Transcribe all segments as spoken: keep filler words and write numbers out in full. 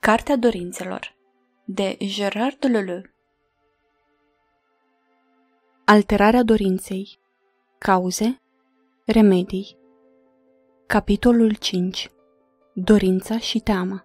Cartea dorințelor de Gérard Leleu. Alterarea dorinței. Cauze, remedii. Capitolul cinci. Dorința și teama.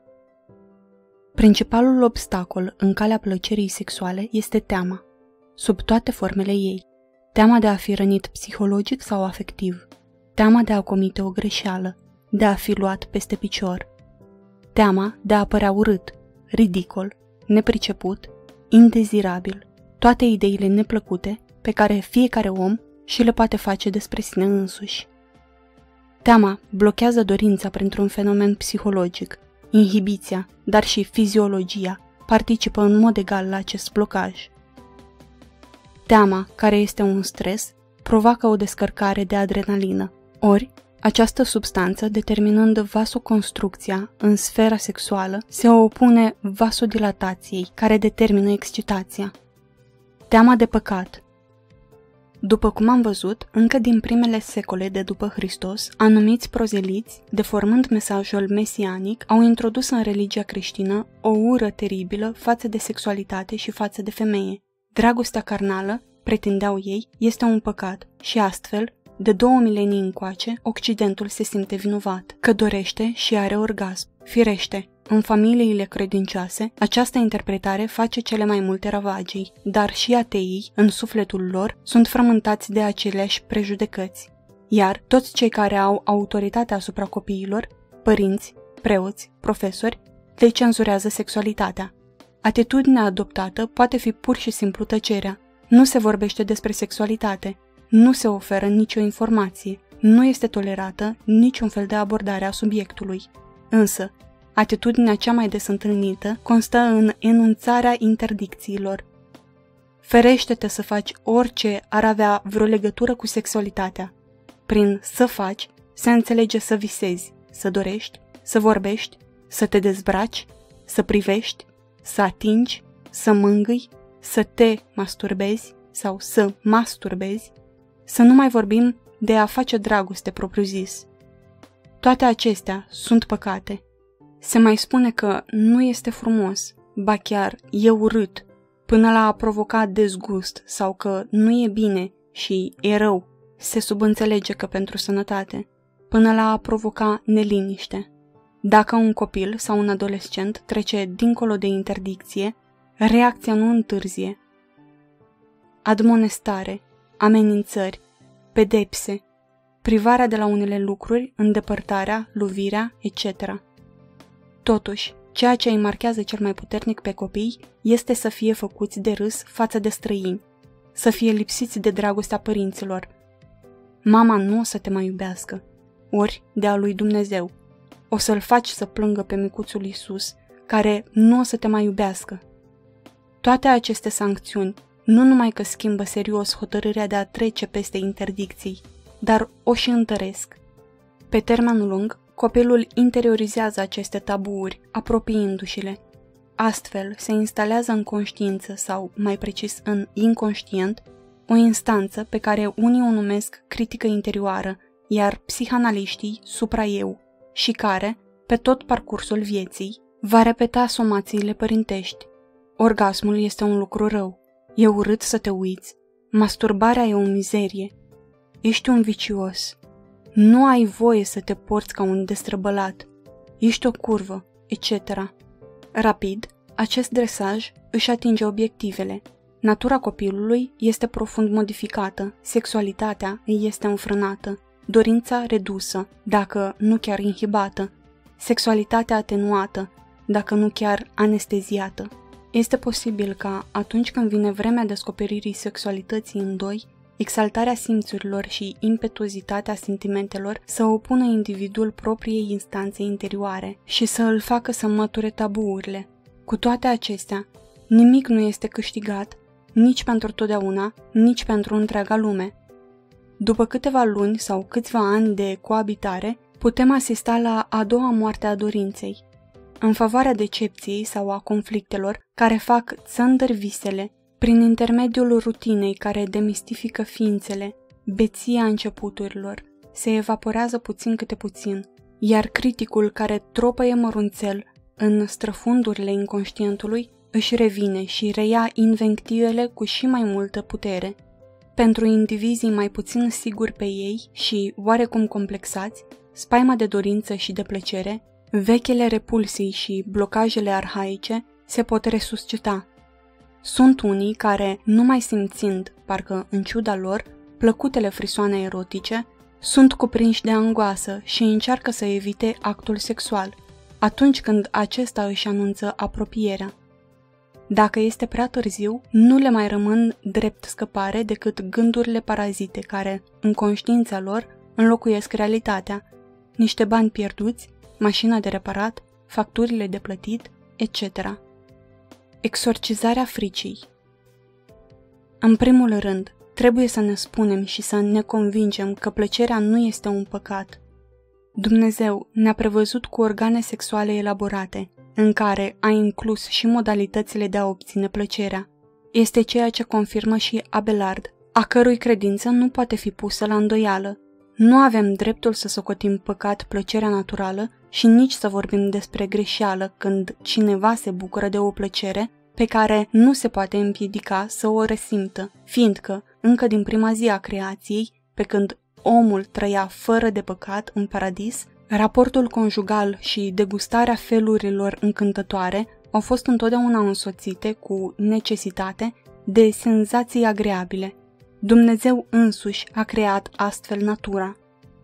Principalul obstacol în calea plăcerii sexuale este teama, sub toate formele ei. Teama de a fi rănit psihologic sau afectiv, teama de a comite o greșeală, de a fi luat peste picior, teama de a părea urât, ridicol, nepriceput, indezirabil, toate ideile neplăcute pe care fiecare om și le poate face despre sine însuși. Teama blochează dorința printr-un fenomen psihologic. Inhibiția, dar și fiziologia participă în mod egal la acest blocaj. Teama, care este un stres, provoacă o descărcare de adrenalină, ori această substanță, determinând vasoconstrucția în sfera sexuală, se opune vasodilatației, care determină excitația. Teama de păcat. După cum am văzut, încă din primele secole de după Hristos, anumiți prozeliți, deformând mesajul mesianic, au introdus în religia creștină o ură teribilă față de sexualitate și față de femeie. Dragostea carnală, pretindeau ei, este un păcat și astfel, de două milenii încoace, Occidentul se simte vinovat, că dorește și are orgasm. Firește, în familiile credincioase, această interpretare face cele mai multe ravagii, dar și ateii, în sufletul lor, sunt frământați de aceleași prejudecăți. Iar toți cei care au autoritate asupra copiilor, părinți, preoți, profesori, le cenzurează sexualitatea. Atitudinea adoptată poate fi pur și simplu tăcerea. Nu se vorbește despre sexualitate, nu se oferă nicio informație, nu este tolerată niciun fel de abordare a subiectului. Însă, atitudinea cea mai des întâlnită constă în enunțarea interdicțiilor. Ferește-te să faci orice ar avea vreo legătură cu sexualitatea. Prin să faci se înțelege să visezi, să dorești, să vorbești, să te dezbraci, să privești, să atingi, să mângâi, să te masturbezi sau să masturbezi, să nu mai vorbim de a face dragoste propriu-zis. Toate acestea sunt păcate. Se mai spune că nu este frumos, ba chiar e urât, până la a provoca dezgust sau că nu e bine și e rău, se subînțelege că pentru sănătate, până la a provoca neliniște. Dacă un copil sau un adolescent trece dincolo de interdicție, reacția nu întârzie. Admonestare, amenințări, pedepse, privarea de la unele lucruri, îndepărtarea, lovirea, et cetera. Totuși, ceea ce îi marchează cel mai puternic pe copii este să fie făcuți de râs față de străini, să fie lipsiți de dragostea părinților. Mama nu o să te mai iubească, ori de a lui Dumnezeu. O să-l faci să plângă pe micuțul Iisus, care nu o să te mai iubească. Toate aceste sancțiuni nu numai că schimbă serios hotărârea de a trece peste interdicții, dar o și întăresc. Pe termen lung, copilul interiorizează aceste tabuuri, apropiindu-și-le. Astfel, se instalează în conștiință sau, mai precis, în inconștient, o instanță pe care unii o numesc critică interioară, iar psihanaliștii supra-eu, și care, pe tot parcursul vieții, va repeta somațiile părintești. Orgasmul este un lucru rău. E urât să te uiți. Masturbarea e o mizerie. Ești un vicios. Nu ai voie să te porți ca un destrăbălat. Ești o curvă, et cetera. Rapid, acest dresaj își atinge obiectivele. Natura copilului este profund modificată, sexualitatea îi este înfrânată, dorința redusă, dacă nu chiar inhibată, sexualitatea atenuată, dacă nu chiar anesteziată. Este posibil ca, atunci când vine vremea descoperirii sexualității în doi, exaltarea simțurilor și impetuozitatea sentimentelor să opună individul propriei instanțe interioare și să îl facă să măture tabuurile. Cu toate acestea, nimic nu este câștigat, nici pentru totdeauna, nici pentru întreaga lume. După câteva luni sau câțiva ani de coabitare, putem asista la a doua moarte a dorinței. În favoarea decepției sau a conflictelor care fac țândări visele, prin intermediul rutinei care demistifică ființele, beția începuturilor, se evaporează puțin câte puțin, iar criticul care tropăie mărunțel în străfundurile inconștientului, își revine și reia invectivele cu și mai multă putere. Pentru indivizii mai puțin siguri pe ei și oarecum complexați, spaima de dorință și de plăcere, vechile repulsii și blocajele arhaice se pot resuscita. Sunt unii care, numai simțind, parcă în ciuda lor, plăcutele frisoane erotice, sunt cuprinși de angoasă și încearcă să evite actul sexual, atunci când acesta își anunță apropierea. Dacă este prea târziu, nu le mai rămân drept scăpare decât gândurile parazite care, în conștiința lor, înlocuiesc realitatea, niște bani pierduți, mașina de reparat, facturile de plătit, et cetera. Exorcizarea fricii. În primul rând, trebuie să ne spunem și să ne convingem că plăcerea nu este un păcat. Dumnezeu ne-a prevăzut cu organe sexuale elaborate, în care a inclus și modalitățile de a obține plăcerea. Este ceea ce confirmă și Abelard, a cărui credință nu poate fi pusă la îndoială. Nu avem dreptul să socotim păcat plăcerea naturală și nici să vorbim despre greșeală când cineva se bucură de o plăcere pe care nu se poate împiedica să o resimtă, fiindcă, încă din prima zi a creației, pe când omul trăia fără de păcat în paradis, raportul conjugal și degustarea felurilor încântătoare au fost întotdeauna însoțite cu necesitate de senzații agreabile. Dumnezeu însuși a creat astfel natura.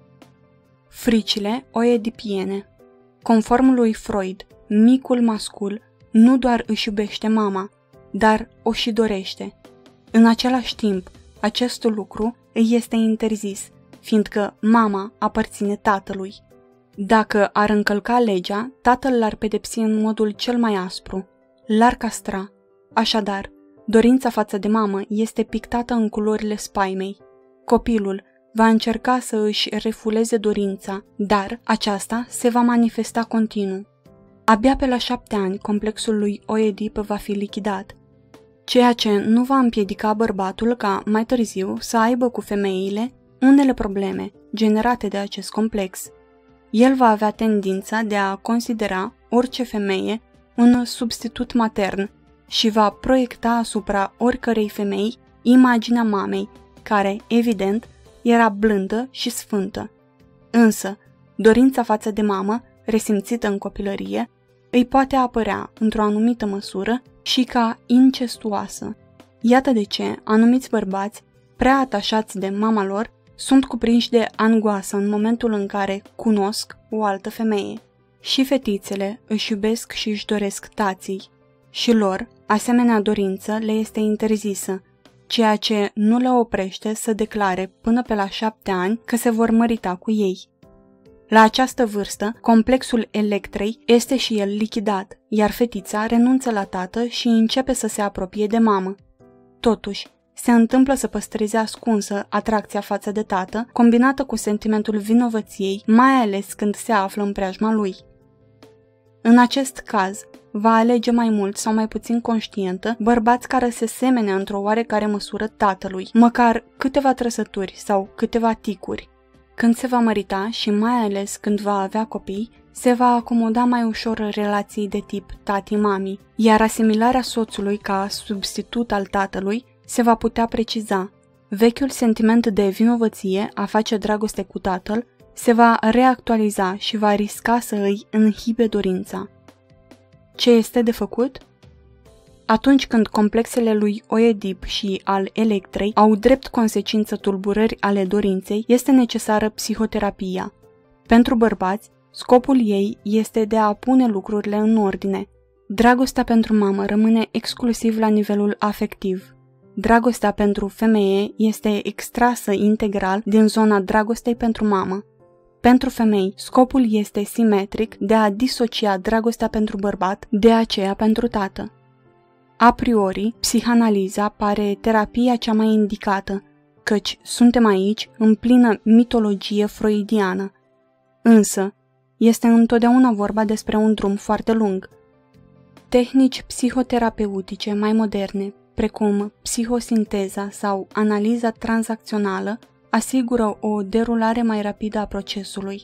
Fricile oedipiene. Conform lui Freud, micul mascul nu doar își iubește mama, dar o și dorește. În același timp, acest lucru îi este interzis, fiindcă mama aparține tatălui. Dacă ar încălca legea, tatăl l-ar pedepsi în modul cel mai aspru, l-ar castra. Așadar, dorința față de mamă este pictată în culorile spaimei. Copilul va încerca să își refuleze dorința, dar aceasta se va manifesta continuu. Abia pe la șapte ani, complexul lui Oedip va fi lichidat, ceea ce nu va împiedica bărbatul ca mai târziu să aibă cu femeile unele probleme generate de acest complex. El va avea tendința de a considera orice femeie un substitut matern și va proiecta asupra oricărei femei imaginea mamei, care, evident, era blândă și sfântă. Însă, dorința față de mamă, resimțită în copilărie, îi poate apărea, într-o anumită măsură, și ca incestuoasă. Iată de ce anumiți bărbați, prea atașați de mama lor, sunt cuprinși de angoasă în momentul în care cunosc o altă femeie. Și fetițele își iubesc și își doresc tații. Și lor, asemenea dorință le este interzisă, ceea ce nu le oprește să declare până pe la șapte ani că se vor mărita cu ei. La această vârstă, complexul Electrei este și el lichidat, iar fetița renunță la tată și începe să se apropie de mamă. Totuși, se întâmplă să păstreze ascunsă atracția față de tată, combinată cu sentimentul vinovăției, mai ales când se află în preajma lui. În acest caz, va alege mai mult sau mai puțin conștientă bărbați care se semene într-o oarecare măsură tatălui, măcar câteva trăsături sau câteva ticuri. Când se va mărita și mai ales când va avea copii, se va acomoda mai ușor relații de tip tati-mami, iar asimilarea soțului ca substitut al tatălui se va putea preciza. Vechiul sentiment de vinovăție a face dragoste cu tatăl se va reactualiza și va risca să îi înhibe dorința. Ce este de făcut? Atunci când complexele lui Oedip și al Electrei au drept consecință tulburări ale dorinței, este necesară psihoterapia. Pentru bărbați, scopul ei este de a pune lucrurile în ordine. Dragostea pentru mamă rămâne exclusiv la nivelul afectiv. Dragostea pentru femeie este extrasă integral din zona dragostei pentru mamă. Pentru femei, scopul este simetric de a disocia dragostea pentru bărbat de aceea pentru tată. A priori, psihanaliza pare terapia cea mai indicată, căci suntem aici în plină mitologie freudiană. Însă, este întotdeauna vorba despre un drum foarte lung. Tehnici psihoterapeutice mai moderne, precum psihosinteza sau analiza tranzacțională, asigură o derulare mai rapidă a procesului.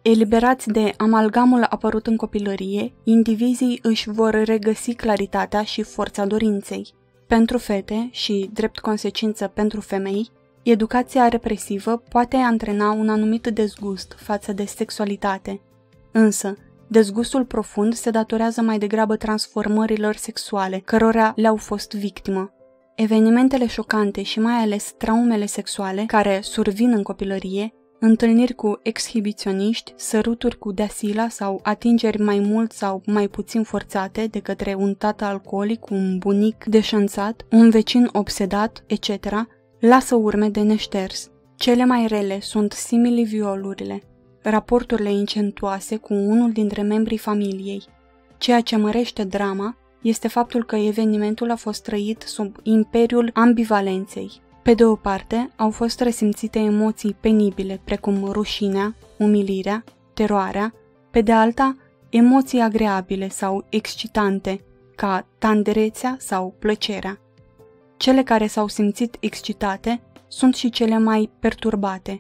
Eliberați de amalgamul apărut în copilărie, indivizii își vor regăsi claritatea și forța dorinței. Pentru fete și, drept consecință pentru femei, educația represivă poate antrena un anumit dezgust față de sexualitate. Însă, dezgustul profund se datorează mai degrabă transformărilor sexuale, cărora le-au fost victimă. Evenimentele șocante și mai ales traumele sexuale care survin în copilărie, întâlniri cu exhibiționiști, săruturi cu deasila sau atingeri mai mult sau mai puțin forțate de către un tată alcoolic, un bunic deșanțat, un vecin obsedat, et cetera, lasă urme de neșters. Cele mai rele sunt simili-violurile, raporturile incestuoase cu unul dintre membrii familiei. Ceea ce mărește drama este faptul că evenimentul a fost trăit sub imperiul ambivalenței. Pe de o parte, au fost resimțite emoții penibile, precum rușinea, umilirea, teroarea, pe de alta, emoții agreabile sau excitante, ca tanderețea sau plăcerea. Cele care s-au simțit excitate sunt și cele mai perturbate.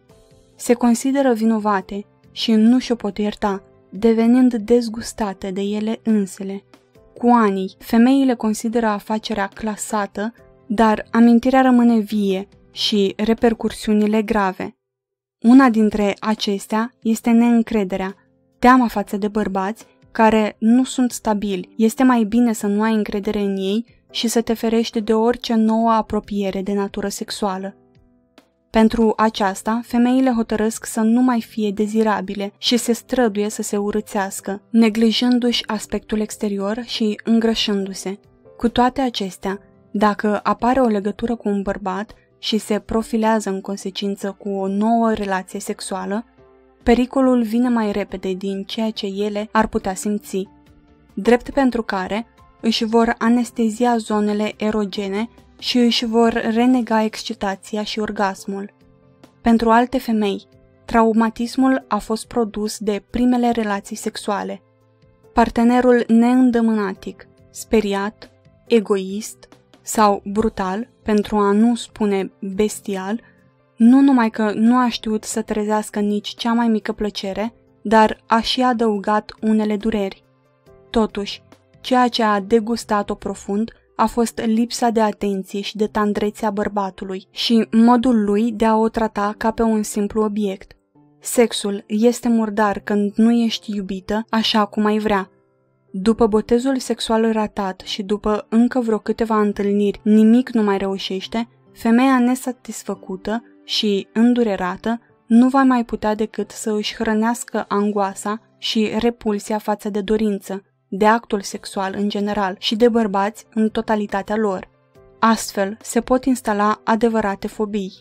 Se consideră vinovate și nu și-o pot ierta, devenind dezgustate de ele însele. Cu anii, femeile consideră afacerea clasată, dar amintirea rămâne vie și repercursiunile grave. Una dintre acestea este neîncrederea, teama față de bărbați care nu sunt stabili. Este mai bine să nu ai încredere în ei și să te ferești de orice nouă apropiere de natură sexuală. Pentru aceasta, femeile hotărăsc să nu mai fie dezirabile și se străduie să se urâțească, neglijându-și aspectul exterior și îngrășându-se. Cu toate acestea, dacă apare o legătură cu un bărbat și se profilează în consecință cu o nouă relație sexuală, pericolul vine mai repede din ceea ce ele ar putea simți, drept pentru care își vor anestezia zonele erogene și își vor renega excitația și orgasmul. Pentru alte femei, traumatismul a fost produs de primele relații sexuale. Partenerul neîndămânatic, speriat, egoist sau brutal, pentru a nu spune bestial, nu numai că nu a știut să trezească nici cea mai mică plăcere, dar a și adăugat unele dureri. Totuși, ceea ce a degustat-o profund a fost lipsa de atenție și de tandrețe a bărbatului și modul lui de a o trata ca pe un simplu obiect. Sexul este murdar când nu ești iubită așa cum ai vrea. După botezul sexual ratat și după încă vreo câteva întâlniri nimic nu mai reușește, femeia nesatisfăcută și îndurerată nu va mai putea decât să își hrănească angoasa și repulsia față de dorință, de actul sexual în general și de bărbați în totalitatea lor. Astfel, se pot instala adevărate fobii.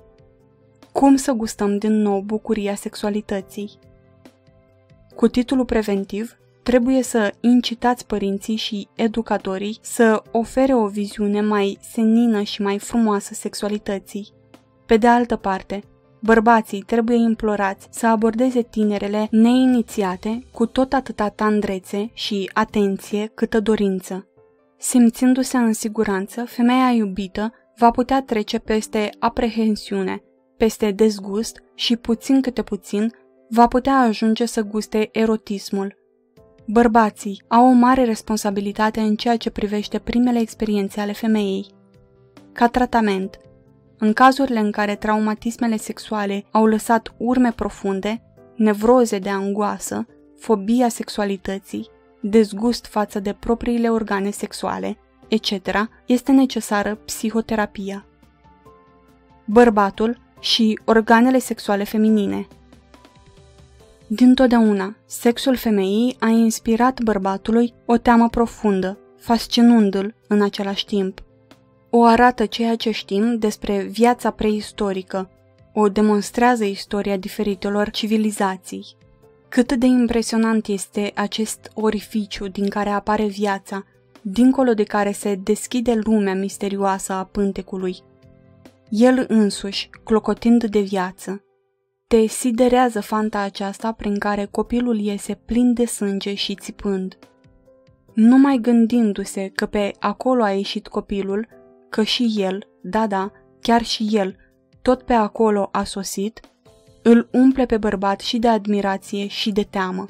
Cum să gustăm din nou bucuria sexualității? Cu titlul preventiv, trebuie să incitați părinții și educatorii să ofere o viziune mai senină și mai frumoasă sexualității. Pe de altă parte, bărbații trebuie implorați să abordeze tinerele neinițiate cu tot atâta tandrețe și atenție câtă dorință. Simțindu-se în siguranță, femeia iubită va putea trece peste aprehensiune, peste dezgust și puțin câte puțin va putea ajunge să guste erotismul. Bărbații au o mare responsabilitate în ceea ce privește primele experiențe ale femeii. Ca tratament, în cazurile în care traumatismele sexuale au lăsat urme profunde, nevroze de angoasă, fobia sexualității, dezgust față de propriile organe sexuale, et cetera, este necesară psihoterapia. Bărbatul și organele sexuale feminine. Dintotdeauna, sexul femeii a inspirat bărbatului o teamă profundă, fascinându-l în același timp. O arată ceea ce știm despre viața preistorică, o demonstrează istoria diferitelor civilizații. Cât de impresionant este acest orificiu din care apare viața, dincolo de care se deschide lumea misterioasă a pântecului. El însuși, clocotind de viață. Te siderează fanta aceasta prin care copilul iese plin de sânge și țipând. Numai gândindu-se că pe acolo a ieșit copilul, că și el, da, da, chiar și el, tot pe acolo a sosit, îl umple pe bărbat și de admirație și de teamă.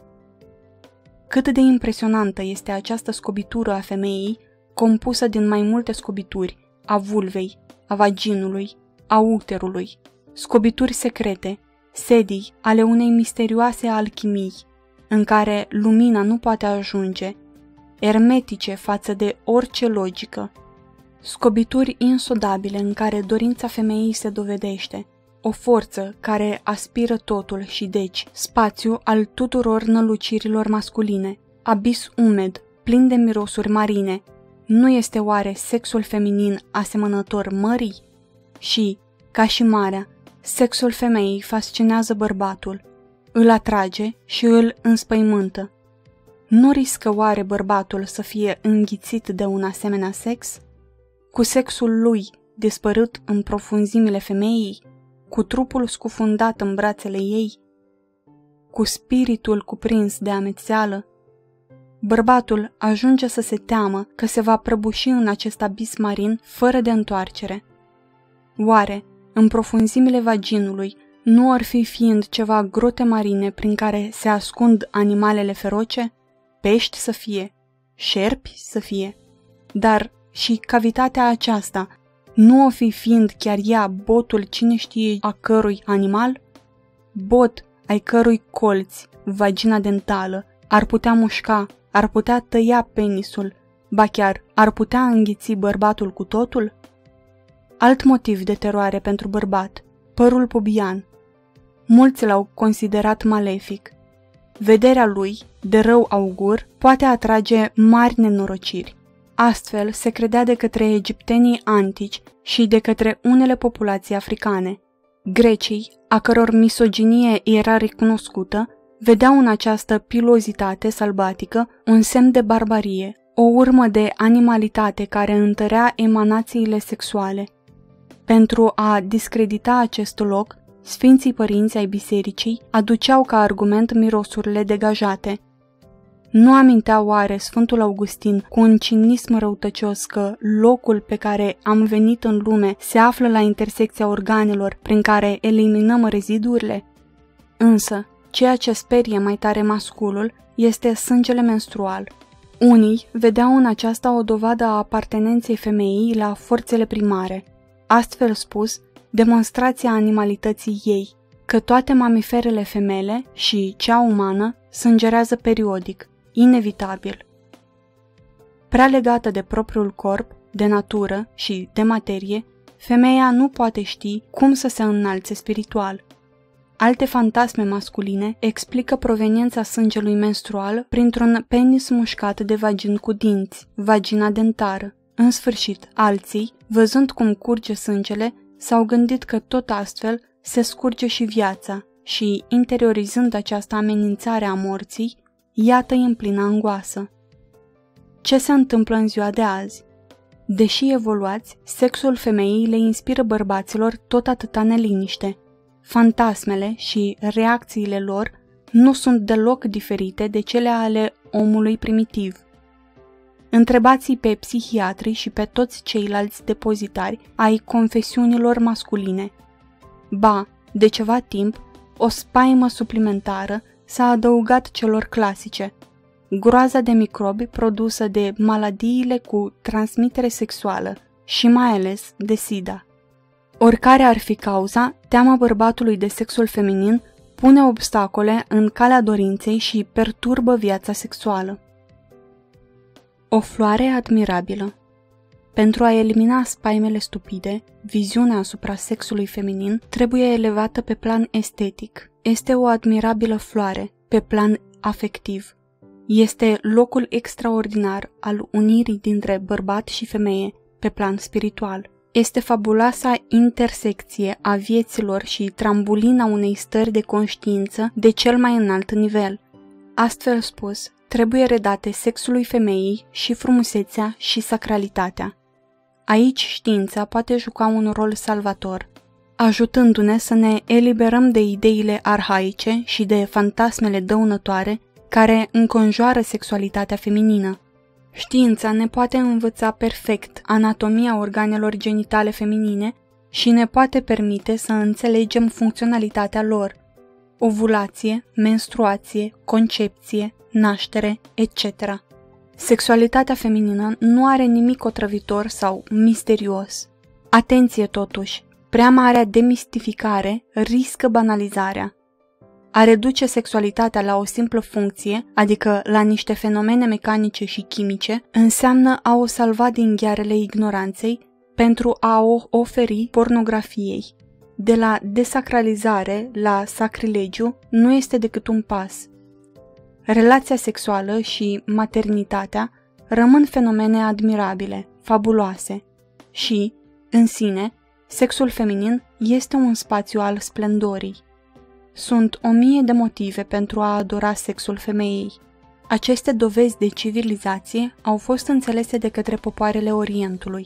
Cât de impresionantă este această scobitură a femeii, compusă din mai multe scobituri, a vulvei, a vaginului, a uterului, scobituri secrete, sedii ale unei misterioase alchimii, în care lumina nu poate ajunge, ermetice față de orice logică, scobituri insodabile în care dorința femeii se dovedește, o forță care aspiră totul și deci spațiu al tuturor nălucirilor masculine, abis umed, plin de mirosuri marine. Nu este oare sexul feminin asemănător mării? Și, ca și marea, sexul femeii fascinează bărbatul, îl atrage și îl înspăimântă. Nu riscă oare bărbatul să fie înghițit de un asemenea sex? Cu sexul lui dispărut în profunzimile femeii, cu trupul scufundat în brațele ei, cu spiritul cuprins de amețeală, bărbatul ajunge să se teamă că se va prăbuși în acest abis marin fără de întoarcere. Oare, în profunzimile vaginului, nu ar fi fiind ceva grote marine prin care se ascund animalele feroce? Pești să fie, șerpi să fie, dar și cavitatea aceasta nu o fi fiind chiar ea botul cine știe a cărui animal? Bot ai cărui colți, vagina dentală, ar putea mușca, ar putea tăia penisul, ba chiar ar putea înghiți bărbatul cu totul? Alt motiv de teroare pentru bărbat, părul pubian. Mulți l-au considerat malefic. Vederea lui, de rău augur, poate atrage mari nenorociri. Astfel se credea de către egiptenii antici și de către unele populații africane. Grecii, a căror misoginie era recunoscută, vedeau în această pilozitate sălbatică un semn de barbarie, o urmă de animalitate care întărea emanațiile sexuale. Pentru a discredita acest loc, Sfinții Părinți ai Bisericii aduceau ca argument mirosurile degajate. Nu amintea oare Sfântul Augustin cu un cinism răutăcios că locul pe care am venit în lume se află la intersecția organelor prin care eliminăm rezidurile? Însă, ceea ce sperie mai tare masculul este sângele menstrual. Unii vedeau în aceasta o dovadă a apartenenței femeii la forțele primare. Astfel spus, demonstrația animalității ei, că toate mamiferele femele și cea umană sângerează periodic, inevitabil. Prea legată de propriul corp, de natură și de materie, femeia nu poate ști cum să se înalțe spiritual. Alte fantasme masculine explică proveniența sângelui menstrual printr-un penis mușcat de vagin cu dinți, vagina dentară. În sfârșit, alții, văzând cum curge sângele, s-au gândit că tot astfel se scurge și viața și, interiorizând această amenințare a morții, iată-i în plină angoasă. Ce se întâmplă în ziua de azi? Deși evoluați, sexul femeii le inspiră bărbaților tot atâta neliniște. Fantasmele și reacțiile lor nu sunt deloc diferite de cele ale omului primitiv. Întrebați-i pe psihiatri și pe toți ceilalți depozitari ai confesiunilor masculine. Ba, de ceva timp, o spaimă suplimentară s-a adăugat celor clasice, groaza de microbi produsă de maladiile cu transmitere sexuală și mai ales de SIDA. Oricare ar fi cauza, teama bărbatului de sexul feminin pune obstacole în calea dorinței și perturbă viața sexuală. O floare admirabilă. Pentru a elimina spaimele stupide, viziunea asupra sexului feminin trebuie elevată pe plan estetic. Este o admirabilă floare, pe plan afectiv. Este locul extraordinar al unirii dintre bărbat și femeie, pe plan spiritual. Este fabuloasa intersecție a vieților și trambulina unei stări de conștiință de cel mai înalt nivel. Astfel spus, trebuie redate sexului femeii și frumusețea și sacralitatea. Aici știința poate juca un rol salvator, ajutându-ne să ne eliberăm de ideile arhaice și de fantasmele dăunătoare care înconjoară sexualitatea feminină. Știința ne poate învăța perfect anatomia organelor genitale feminine și ne poate permite să înțelegem funcționalitatea lor, ovulație, menstruație, concepție, naștere, et cetera. Sexualitatea feminină nu are nimic otrăvitor sau misterios. Atenție totuși, prea marea demistificare riscă banalizarea. A reduce sexualitatea la o simplă funcție, adică la niște fenomene mecanice și chimice, înseamnă a o salva din ghearele ignoranței pentru a o oferi pornografiei. De la desacralizare la sacrilegiu nu este decât un pas. Relația sexuală și maternitatea rămân fenomene admirabile, fabuloase și, în sine, sexul feminin este un spațiu al splendorii. Sunt o mie de motive pentru a adora sexul femeii. Aceste dovezi de civilizație au fost înțelese de către popoarele Orientului.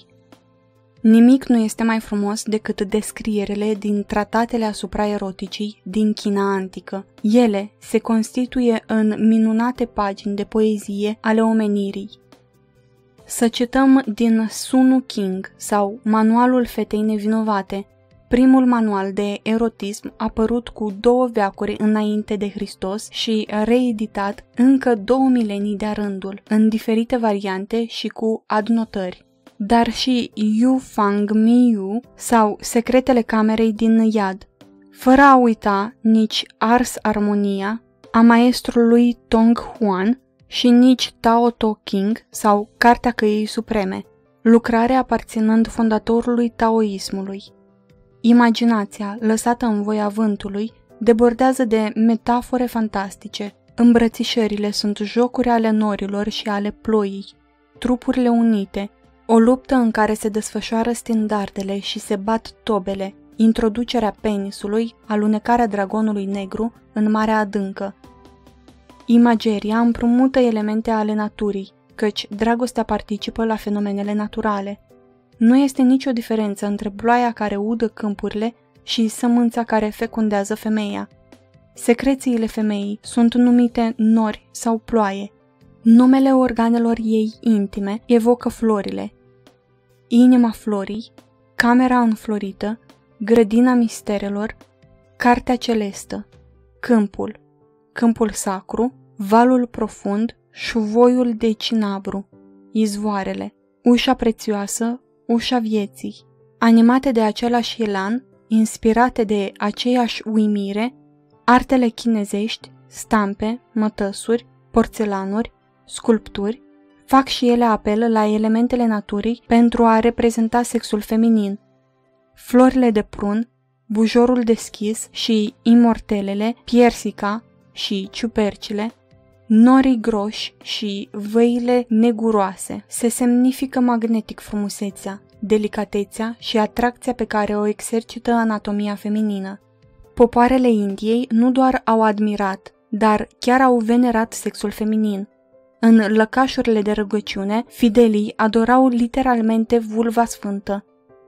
Nimic nu este mai frumos decât descrierele din tratatele asupra eroticii din China antică. Ele se constituie în minunate pagini de poezie ale omenirii. Să cităm din Sunu King sau Manualul fetei nevinovate, primul manual de erotism apărut cu două veacuri înainte de Hristos și reeditat încă două milenii de-a rândul, în diferite variante și cu adnotări. Dar și Yu Fang Miyu sau Secretele camerei din Iad, fără a uita nici Ars Armonia a maestrului Tong Huan și nici Tao To King sau Cartea Căii Supreme, lucrare aparținând fondatorului taoismului. Imaginația, lăsată în voia vântului, debordează de metafore fantastice. Îmbrățișările sunt jocuri ale norilor și ale ploii, trupurile unite, o luptă în care se desfășoară standardele și se bat tobele, introducerea penisului, alunecarea dragonului negru în Marea Adâncă. Imageria împrumută elemente ale naturii, căci dragostea participă la fenomenele naturale. Nu este nicio diferență între ploaia care udă câmpurile și sămânța care fecundează femeia. Secrețiile femeii sunt numite nori sau ploaie. Numele organelor ei intime evocă florile. Inima florii, camera înflorită, grădina misterelor, cartea celestă, câmpul, câmpul sacru, valul profund, șuvoiul de cinabru, izvoarele, ușa prețioasă, ușa vieții, animate de același elan, inspirate de aceeași uimire, artele chinezești, stampe, mătăsuri, porțelanuri, sculpturi, fac și ele apel la elementele naturii pentru a reprezenta sexul feminin. Florile de prun, bujorul deschis și imortelele, piersica și ciupercile, norii groși și văile neguroase se semnifică magnetic frumusețea, delicatețea și atracția pe care o exercită anatomia feminină. Popoarele Indiei nu doar au admirat, dar chiar au venerat sexul feminin. În lăcașurile de rugăciune, fidelii adorau literalmente vulva sfântă.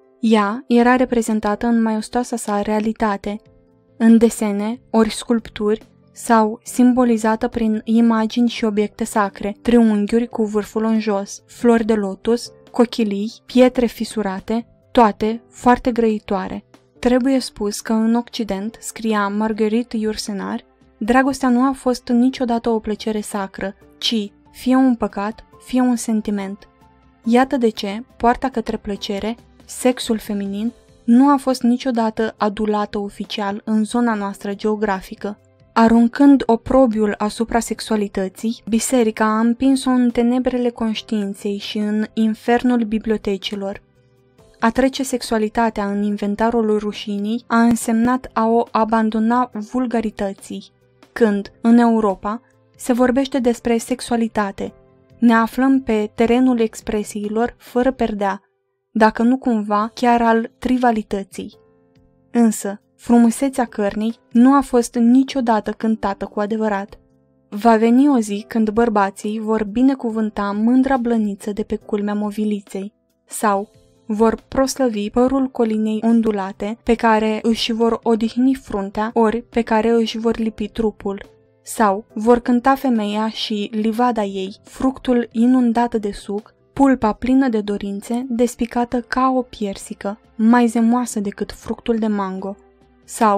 Ea era reprezentată în maiestoasa sa realitate, în desene ori sculpturi, sau simbolizată prin imagini și obiecte sacre, triunghiuri cu vârful în jos, flori de lotus, cochilii, pietre fisurate, toate foarte grăitoare. Trebuie spus că în Occident, scria Marguerite Yourcenar, dragostea nu a fost niciodată o plăcere sacră, ci fie un păcat, fie un sentiment. Iată de ce poarta către plăcere, sexul feminin, nu a fost niciodată adulată oficial în zona noastră geografică. Aruncând oprobiul asupra sexualității, biserica a împins-o în tenebrele conștiinței și în infernul bibliotecilor. A trece sexualitatea în inventarul rușinii a însemnat a o abandona vulgarității. Când, în Europa, se vorbește despre sexualitate, ne aflăm pe terenul expresiilor fără perdea, dacă nu cumva chiar al trivalității. Însă, frumusețea cărnii nu a fost niciodată cântată cu adevărat. Va veni o zi când bărbații vor binecuvânta mândra blăniță de pe culmea moviliței sau vor proslăvi părul colinei ondulate pe care își vor odihni fruntea ori pe care își vor lipi trupul sau vor cânta femeia și livada ei, fructul inundat de suc, pulpa plină de dorințe, despicată ca o piersică, mai zemoasă decât fructul de mango. Sau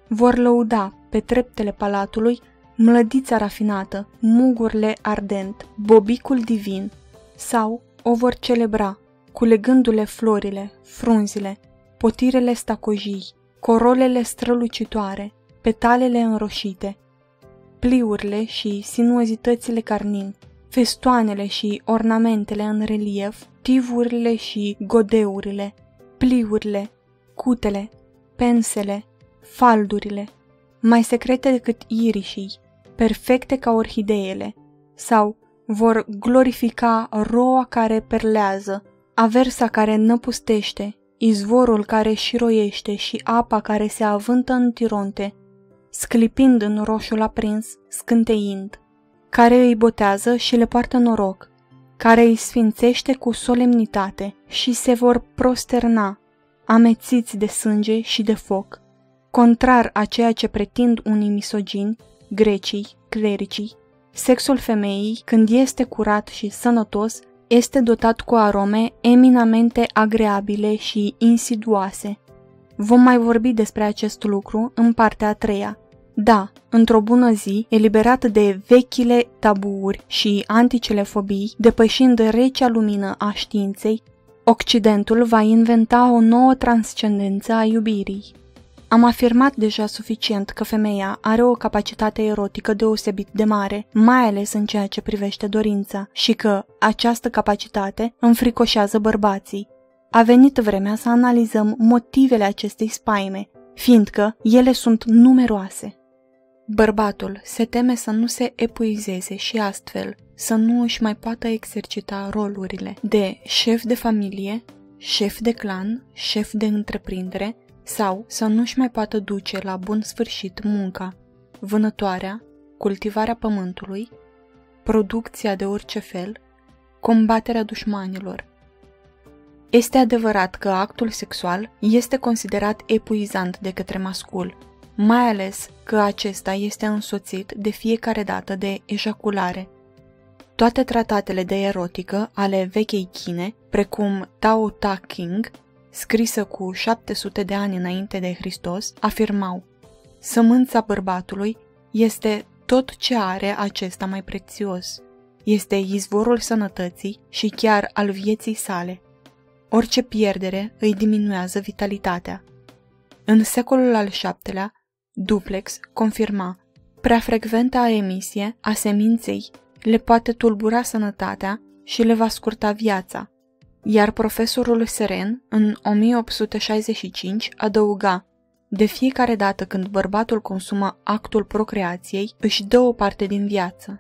Vor lăuda pe treptele palatului mlădița rafinată, mugurile ardent, bobicul divin, sau o vor celebra, culegându-le florile, frunzile, potirele stacojii, corolele strălucitoare, petalele înroșite, pliurile și sinuozitățile carnin, festoanele și ornamentele în relief, tivurile și godeurile, pliurile, cutele, pensele, faldurile, mai secrete decât irișii, perfecte ca orhideele, sau vor glorifica roa care perlează, aversa care năpustește, izvorul care șiroiește și apa care se avântă în tironte, sclipind în roșul aprins, scânteind, care îi botează și le poartă noroc, care îi sfințește cu solemnitate și se vor prosterna, amețiți de sânge și de foc, contrar a ceea ce pretind unii misogini, grecii, clericii. Sexul femeii, când este curat și sănătos, este dotat cu arome eminamente agreabile și insidioase. Vom mai vorbi despre acest lucru în partea a treia. Da, într-o bună zi, eliberat de vechile tabuuri și anticele fobii, depășind recea lumină a științei, Occidentul va inventa o nouă transcendență a iubirii. Am afirmat deja suficient că femeia are o capacitate erotică deosebit de mare, mai ales în ceea ce privește dorința, și că această capacitate înfricoșează bărbații. A venit vremea să analizăm motivele acestei spaime, fiindcă ele sunt numeroase. Bărbatul se teme să nu se epuizeze și astfel să nu își mai poată exercita rolurile de șef de familie, șef de clan, șef de întreprindere, sau să nu-și mai poată duce la bun sfârșit munca, vânătoarea, cultivarea pământului, producția de orice fel, combaterea dușmanilor. Este adevărat că actul sexual este considerat epuizant de către mascul, mai ales că acesta este însoțit de fiecare dată de ejaculare. Toate tratatele de erotică ale vechei Chine, precum Tao Te Ching, scrisă cu șapte sute de ani înainte de Hristos, afirmau: sămânța bărbatului este tot ce are acesta mai prețios, este izvorul sănătății și chiar al vieții sale. Orice pierdere îi diminuează vitalitatea. În secolul al șaptelea, Duplex confirma: prea frecventa emisie a seminței le poate tulbura sănătatea și le va scurta viața. Iar profesorul Seren, în o mie opt sute șaizeci și cinci, adăuga: de fiecare dată când bărbatul consumă actul procreației, își dă o parte din viață.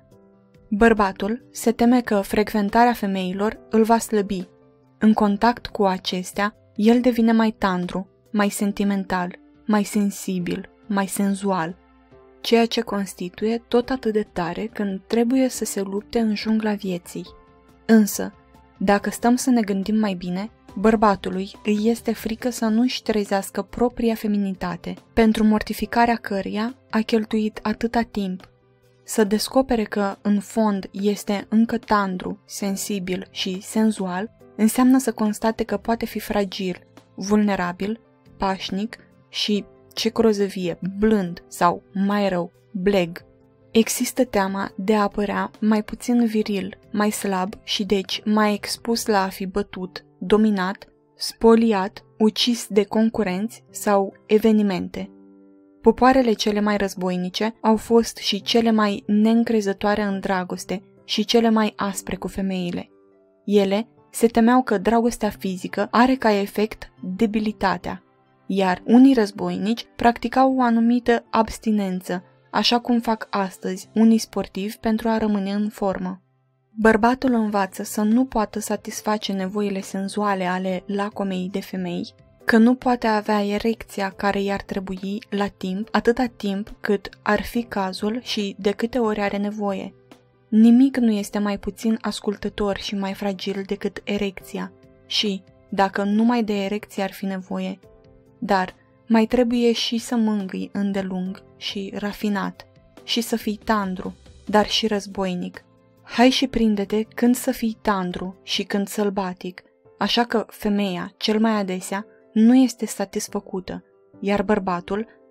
Bărbatul se teme că frecventarea femeilor îl va slăbi. În contact cu acestea, el devine mai tandru, mai sentimental, mai sensibil, mai senzual, ceea ce constituie tot atât de tare când trebuie să se lupte în jungla vieții. Însă, dacă stăm să ne gândim mai bine, bărbatului îi este frică să nu-și trezească propria feminitate, pentru mortificarea căreia a cheltuit atâta timp. Să descopere că, în fond, este încă tandru, sensibil și senzual, înseamnă să constate că poate fi fragil, vulnerabil, pașnic și, ce grozăvie, blând sau, mai rău, bleg. Există teama de a apărea mai puțin viril, mai slab și deci mai expus la a fi bătut, dominat, spoliat, ucis de concurenți sau evenimente. Popoarele cele mai războinice au fost și cele mai neîncrezătoare în dragoste și cele mai aspre cu femeile. Ele se temeau că dragostea fizică are ca efect debilitatea, iar unii războinici practicau o anumită abstinență, așa cum fac astăzi unii sportivi pentru a rămâne în formă. Bărbatul învață să nu poată satisface nevoile senzuale ale lacomei de femei, că nu poate avea erecția care i-ar trebui la timp, atâta timp cât ar fi cazul și de câte ori are nevoie. Nimic nu este mai puțin ascultător și mai fragil decât erecția și, dacă numai de erecție ar fi nevoie, dar mai trebuie și să mângâi îndelung și rafinat și să fii tandru, dar și războinic. Hai și prinde-te când să fii tandru și când sălbatic, așa că femeia, cel mai adesea, nu este satisfăcută, iar bărbatul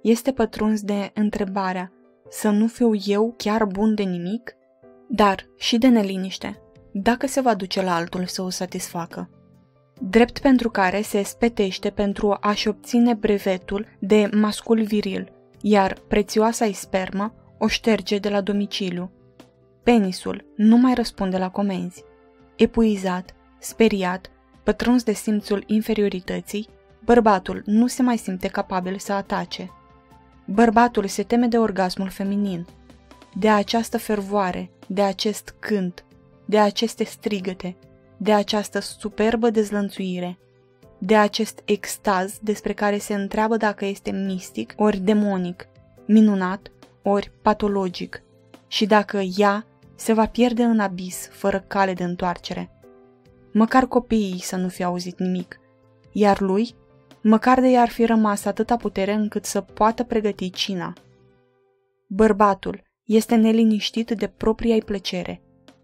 este pătruns de întrebarea: să nu fiu eu chiar bun de nimic? Dar și de neliniște, dacă se va duce la altul să o satisfacă. Drept pentru care se spetește pentru a-și obține brevetul de mascul viril, iar prețioasa-i spermă o șterge de la domiciliu. Penisul nu mai răspunde la comenzi. Epuizat, speriat, pătruns de simțul inferiorității, bărbatul nu se mai simte capabil să atace. Bărbatul se teme de orgasmul feminin, de această fervoare, de acest cânt, de aceste strigăte, de această superbă dezlănțuire, de acest extaz despre care se întreabă dacă este mistic ori demonic, minunat ori patologic, și dacă ea se va pierde în abis fără cale de întoarcere. Măcar copiii să nu fi auzit nimic, iar lui, măcar de i-ar fi rămas atâta putere încât să poată pregăti cina. Bărbatul este neliniștit de propria-i plăcere.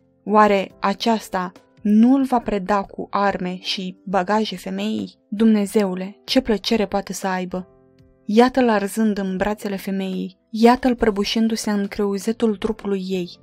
Oare aceasta nu îl va preda cu arme și bagaje femeii? Dumnezeule, ce plăcere poate să aibă! Iată-l arzând în brațele femeii, iată-l prăbușindu-se în creuzetul trupului ei.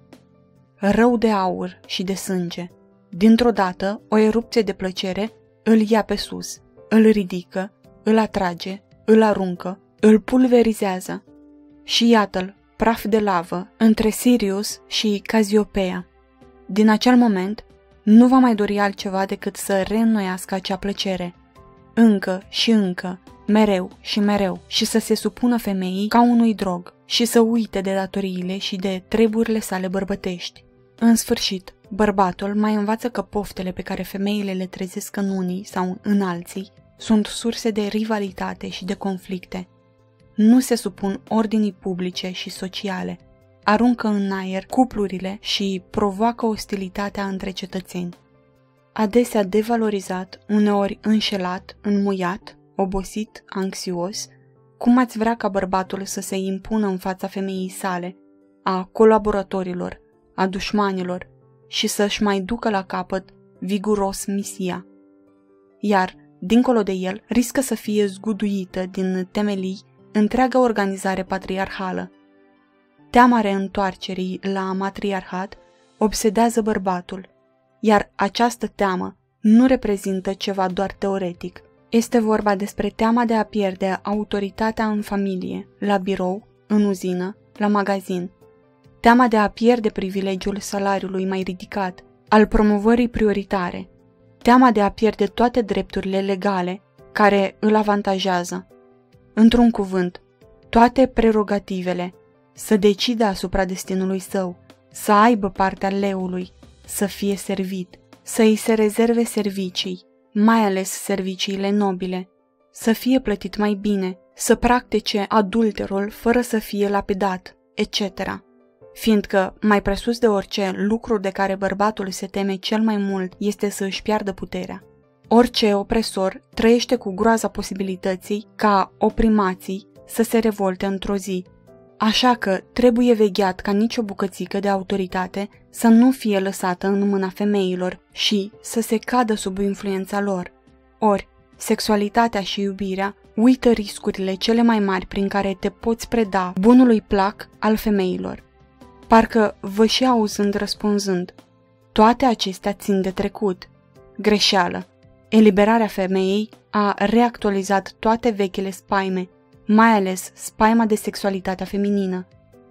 Rău de aur și de sânge. Dintr-o dată, o erupție de plăcere îl ia pe sus, îl ridică, îl atrage, îl aruncă, îl pulverizează. Și iată-l, praf de lavă, între Sirius și Casiopea. Din acel moment, nu va mai dori altceva decât să reînnoiască acea plăcere. Încă și încă, mereu și mereu, și să se supună femeii ca unui drog și să uite de datoriile și de treburile sale bărbătești. În sfârșit, bărbatul mai învață că poftele pe care femeile le trezesc în unii sau în alții sunt surse de rivalitate și de conflicte. Nu se supun ordinii publice și sociale, aruncă în aer cuplurile și provoacă ostilitatea între cetățeni. Adesea devalorizat, uneori înșelat, înmuiat, obosit, anxios, cum ați vrea ca bărbatul să se impună în fața femeii sale, a colaboratorilor, a dușmanilor și să-și mai ducă la capăt viguros misia. Iar, dincolo de el, riscă să fie zguduită din temelii întreaga organizare patriarhală. Teama reîntoarcerii la matriarhat obsedează bărbatul, iar această teamă nu reprezintă ceva doar teoretic. Este vorba despre teama de a pierde autoritatea în familie, la birou, în uzină, la magazin. Teama de a pierde privilegiul salariului mai ridicat, al promovării prioritare. Teama de a pierde toate drepturile legale care îl avantajează. Într-un cuvânt, toate prerogativele, să decide asupra destinului său, să aibă partea leului, să fie servit, să îi se rezerve servicii, mai ales serviciile nobile, să fie plătit mai bine, să practice adulterul fără să fie lapidat, et cetera. Fiindcă, mai presus de orice, lucru de care bărbatul se teme cel mai mult este să își piardă puterea. Orice opresor trăiește cu groaza posibilității ca oprimații să se revolte într-o zi, așa că trebuie vegheat ca nicio bucățică de autoritate să nu fie lăsată în mâna femeilor și să se cadă sub influența lor. Ori, sexualitatea și iubirea uită riscurile cele mai mari prin care te poți preda bunului plac al femeilor. Parcă vă și auzând răspunzând, toate acestea țin de trecut. Greșeală. Eliberarea femeii a reactualizat toate vechile spaime, mai ales spaima de sexualitatea feminină.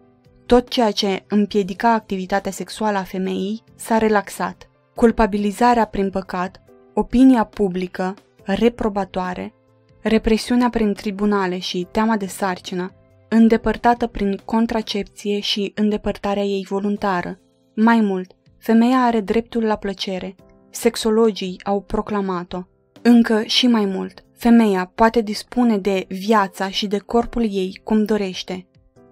Tot ceea ce împiedica activitatea sexuală a femeii s-a relaxat. Culpabilizarea prin păcat, opinia publică, reprobatoare, represiunea prin tribunale și teama de sarcină, îndepărtată prin contracepție și îndepărtarea ei voluntară. Mai mult, femeia are dreptul la plăcere. Sexologii au proclamat-o. Încă și mai mult, femeia poate dispune de viața și de corpul ei cum dorește.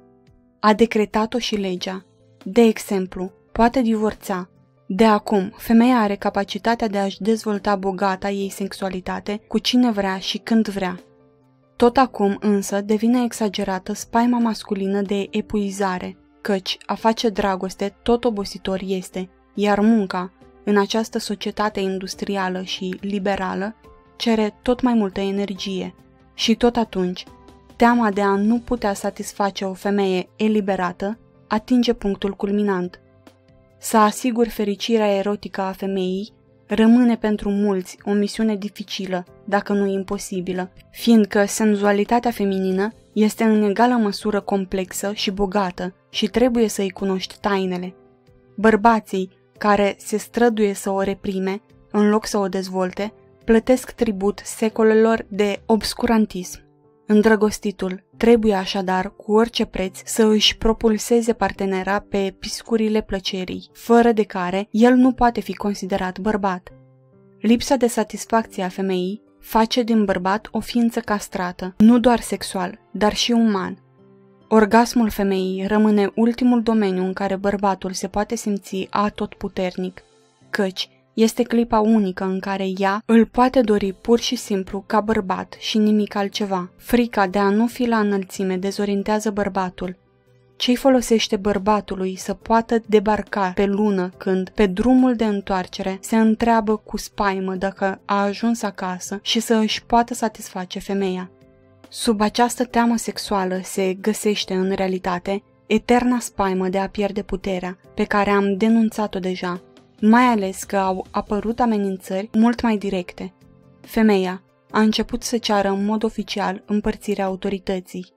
A decretat-o și legea. De exemplu, poate divorța. De acum, femeia are capacitatea de a-și dezvolta bogata ei sexualitate cu cine vrea și când vrea. Tot acum însă devine exagerată spaima masculină de epuizare, căci a face dragoste tot obositor este, iar munca, în această societate industrială și liberală, cere tot mai multă energie. Și tot atunci, teama de a nu putea satisface o femeie eliberată atinge punctul culminant. Să asiguri fericirea erotică a femeii rămâne pentru mulți o misiune dificilă, dacă nu imposibilă, fiindcă senzualitatea feminină este în egală măsură complexă și bogată și trebuie să îi cunoști tainele. Bărbații care se străduie să o reprime, în loc să o dezvolte, plătesc tribut secolelor de obscurantism. Îndrăgostitul trebuie așadar cu orice preț să își propulseze partenera pe piscurile plăcerii, fără de care el nu poate fi considerat bărbat. Lipsa de satisfacție a femeii face din bărbat o ființă castrată, nu doar sexual, dar și uman. Orgasmul femeii rămâne ultimul domeniu în care bărbatul se poate simți atotputernic, căci este clipa unică în care ea îl poate dori pur și simplu ca bărbat și nimic altceva. Frica de a nu fi la înălțime dezorientează bărbatul. Ce-i folosește bărbatului să poată debarca pe lună când, pe drumul de întoarcere, se întreabă cu spaimă dacă a ajuns acasă și să își poată satisface femeia? Sub această teamă sexuală se găsește în realitate eterna spaimă de a pierde puterea, pe care am denunțat-o deja, mai ales că au apărut amenințări mult mai directe. Femeia a început să ceară în mod oficial împărțirea autorității.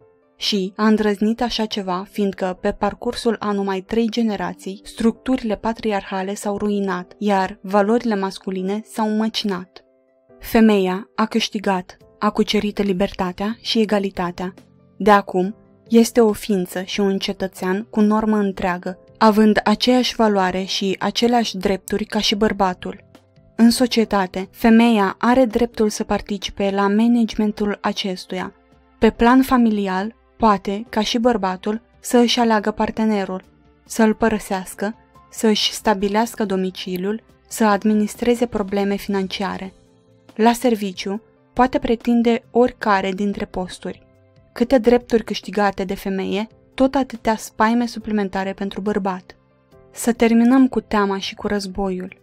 Și a îndrăznit așa ceva, fiindcă pe parcursul a numai trei generații, structurile patriarhale s-au ruinat, iar valorile masculine s-au măcinat. Femeia a câștigat, a cucerit libertatea și egalitatea. De acum, este o ființă și un cetățean cu normă întreagă, având aceeași valoare și aceleași drepturi ca și bărbatul. În societate, femeia are dreptul să participe la managementul acestuia. Pe plan familial, poate, ca și bărbatul, să își aleagă partenerul, să îl părăsească, să își stabilească domiciliul, să administreze probleme financiare. La serviciu, poate pretinde oricare dintre posturi. Câte drepturi câștigate de femeie, tot atâtea spaime suplimentare pentru bărbat. Să terminăm cu teama și cu războiul.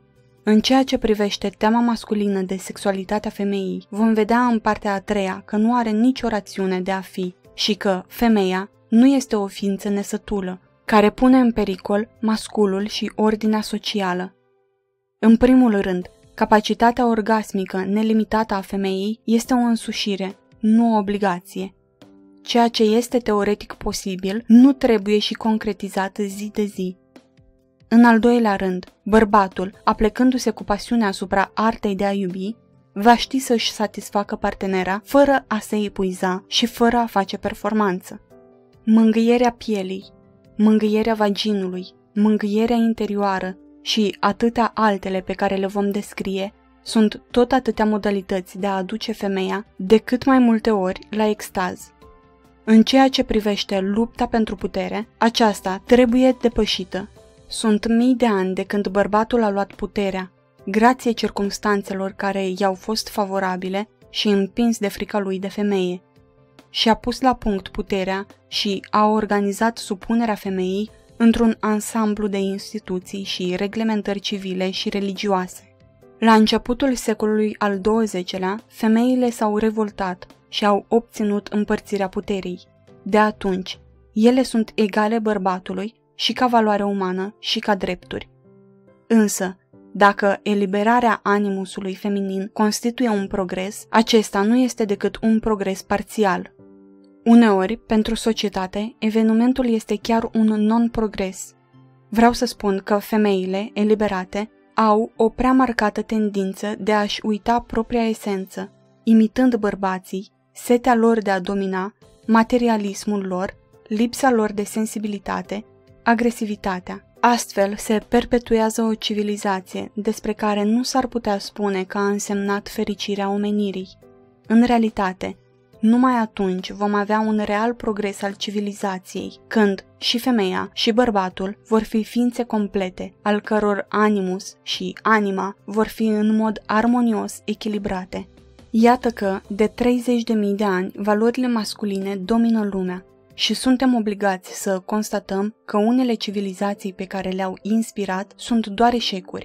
În ceea ce privește teama masculină de sexualitatea femeii, vom vedea în partea a treia că nu are nicio rațiune de a fi și că femeia nu este o ființă nesătulă, care pune în pericol masculul și ordinea socială. În primul rând, capacitatea orgasmică nelimitată a femeii este o însușire, nu o obligație. Ceea ce este teoretic posibil nu trebuie și concretizat zi de zi. În al doilea rând, bărbatul, aplecându-se cu pasiune asupra artei de a iubi, va ști să-și satisfacă partenera fără a se epuiza și fără a face performanță. Mângâierea pielii, mângâierea vaginului, mângâierea interioară și atâtea altele pe care le vom descrie sunt tot atâtea modalități de a aduce femeia de cât mai multe ori la extaz. În ceea ce privește lupta pentru putere, aceasta trebuie depășită. Sunt mii de ani de când bărbatul a luat puterea, grație circumstanțelor care i-au fost favorabile și împins de frica lui de femeie. Și-a pus la punct puterea și a organizat supunerea femeii într-un ansamblu de instituții și reglementări civile și religioase. La începutul secolului al douăzecelea, femeile s-au revoltat și au obținut împărțirea puterii. De atunci, ele sunt egale bărbatului și ca valoare umană și ca drepturi. Însă, dacă eliberarea animusului feminin constituie un progres, acesta nu este decât un progres parțial. Uneori, pentru societate, evenimentul este chiar un non-progres. Vreau să spun că femeile eliberate au o prea marcată tendință de a-și uita propria esență, imitând bărbații, setea lor de a domina, materialismul lor, lipsa lor de sensibilitate, agresivitatea. Astfel se perpetuează o civilizație despre care nu s-ar putea spune că a însemnat fericirea omenirii. În realitate, numai atunci vom avea un real progres al civilizației, când și femeia și bărbatul vor fi ființe complete, al căror animus și anima vor fi în mod armonios echilibrate. Iată că, de treizeci de mii de ani, valorile masculine domină lumea și suntem obligați să constatăm că unele civilizații pe care le-au inspirat sunt doar eșecuri.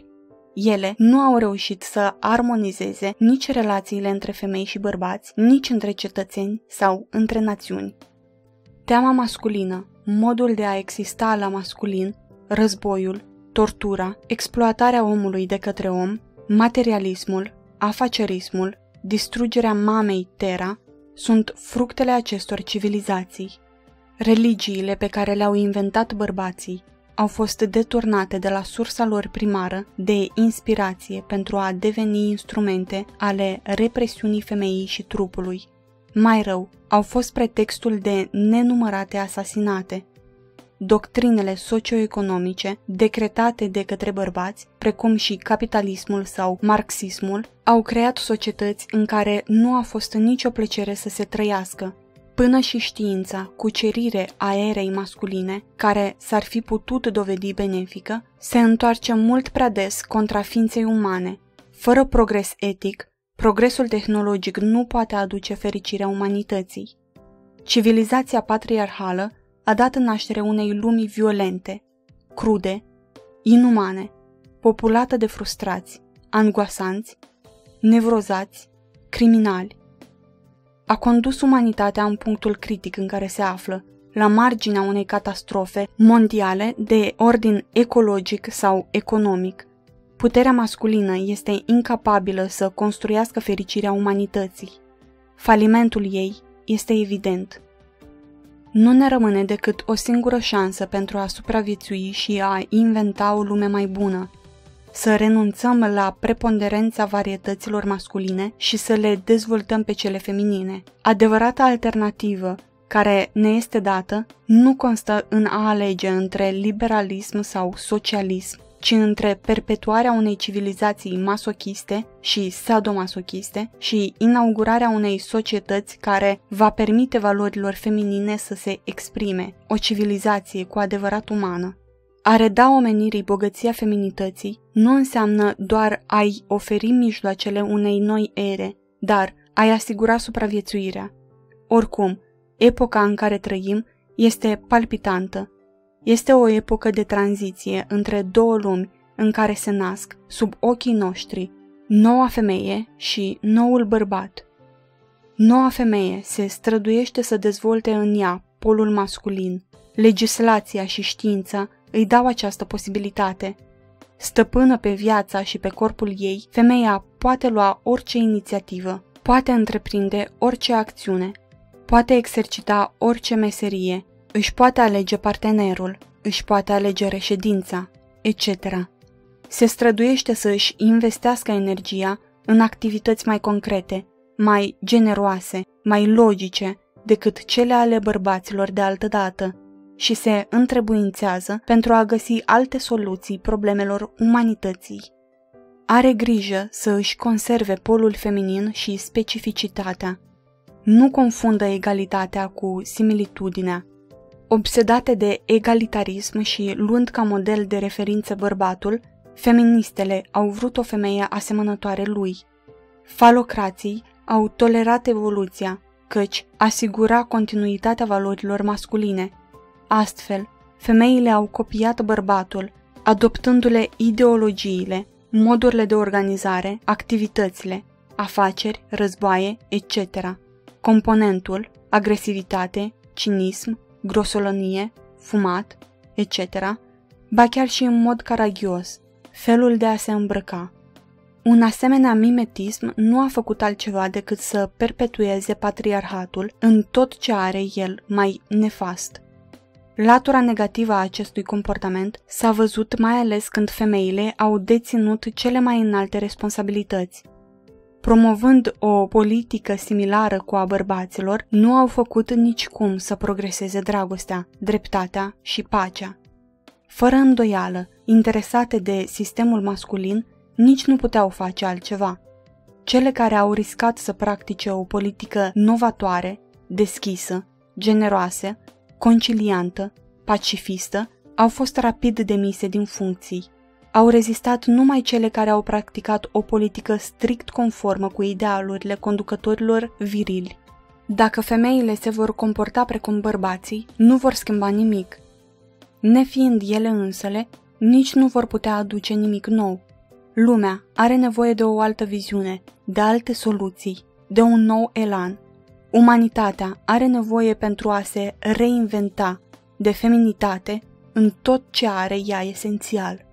Ele nu au reușit să armonizeze nici relațiile între femei și bărbați, nici între cetățeni sau între națiuni. Teama masculină, modul de a exista la masculin, războiul, tortura, exploatarea omului de către om, materialismul, afacerismul, distrugerea mamei Terra, sunt fructele acestor civilizații. Religiile pe care le-au inventat bărbații au fost deturnate de la sursa lor primară de inspirație pentru a deveni instrumente ale represiunii femeii și trupului. Mai rău, au fost pretextul de nenumărate asasinate. Doctrinele socioeconomice decretate de către bărbați, precum și capitalismul sau marxismul, au creat societăți în care nu a fost nicio plăcere să se trăiască. Până și știința, cucerire a erei masculine, care s-ar fi putut dovedi benefică, se întoarce mult prea des contra ființei umane. Fără progres etic, progresul tehnologic nu poate aduce fericirea umanității. Civilizația patriarhală a dat naștere unei lumi violente, crude, inumane, populată de frustrați, angoasanți, nevrozați, criminali. A condus umanitatea în punctul critic în care se află, la marginea unei catastrofe mondiale de ordin ecologic sau economic. Puterea masculină este incapabilă să construiască fericirea umanității. Falimentul ei este evident. Nu ne rămâne decât o singură șansă pentru a supraviețui și a inventa o lume mai bună. Să renunțăm la preponderența varietăților masculine și să le dezvoltăm pe cele feminine. Adevărata alternativă care ne este dată nu constă în a alege între liberalism sau socialism, ci între perpetuarea unei civilizații masochiste și sadomasochiste și inaugurarea unei societăți care va permite valorilor feminine să se exprime, o civilizație cu adevărat umană. A reda omenirii bogăția feminității nu înseamnă doar a-i oferi mijloacele unei noi ere, dar a-i asigura supraviețuirea. Oricum, epoca în care trăim este palpitantă. Este o epocă de tranziție între două lumi în care se nasc, sub ochii noștri, noua femeie și noul bărbat. Noua femeie se străduiește să dezvolte în ea polul masculin. Legislația și știința îi dau această posibilitate. Stăpână pe viața și pe corpul ei, femeia poate lua orice inițiativă, poate întreprinde orice acțiune, poate exercita orice meserie, își poate alege partenerul, își poate alege reședința, et cetera. Se străduiește să își investească energia în activități mai concrete, mai generoase, mai logice decât cele ale bărbaților de altădată și se întrebuințează pentru a găsi alte soluții problemelor umanității. Are grijă să își conserve polul feminin și specificitatea. Nu confundă egalitatea cu similitudinea. Obsedate de egalitarism și luând ca model de referință bărbatul, feministele au vrut o femeie asemănătoare lui. Falocrații au tolerat evoluția, căci asigura continuitatea valorilor masculine. Astfel, femeile au copiat bărbatul, adoptându-le ideologiile, modurile de organizare, activitățile, afaceri, războaie, et cetera. Componentul, agresivitate, cinism, grosolănie, fumat, et cetera, ba chiar și în mod caragios, felul de a se îmbrăca. Un asemenea mimetism nu a făcut altceva decât să perpetueze patriarhatul în tot ce are el mai nefast. Latura negativă a acestui comportament s-a văzut mai ales când femeile au deținut cele mai înalte responsabilități. Promovând o politică similară cu a bărbaților, nu au făcut nicicum să progreseze dragostea, dreptatea și pacea. Fără îndoială, interesate de sistemul masculin, nici nu puteau face altceva. Cele care au riscat să practice o politică novatoare, deschisă, generoasă, conciliantă, pacifistă, au fost rapid demise din funcții. Au rezistat numai cele care au practicat o politică strict conformă cu idealurile conducătorilor virili. Dacă femeile se vor comporta precum bărbații, nu vor schimba nimic. Nefiind ele însele, nici nu vor putea aduce nimic nou. Lumea are nevoie de o altă viziune, de alte soluții, de un nou elan. Umanitatea are nevoie pentru a se reinventa de feminitate în tot ce are ea esențial.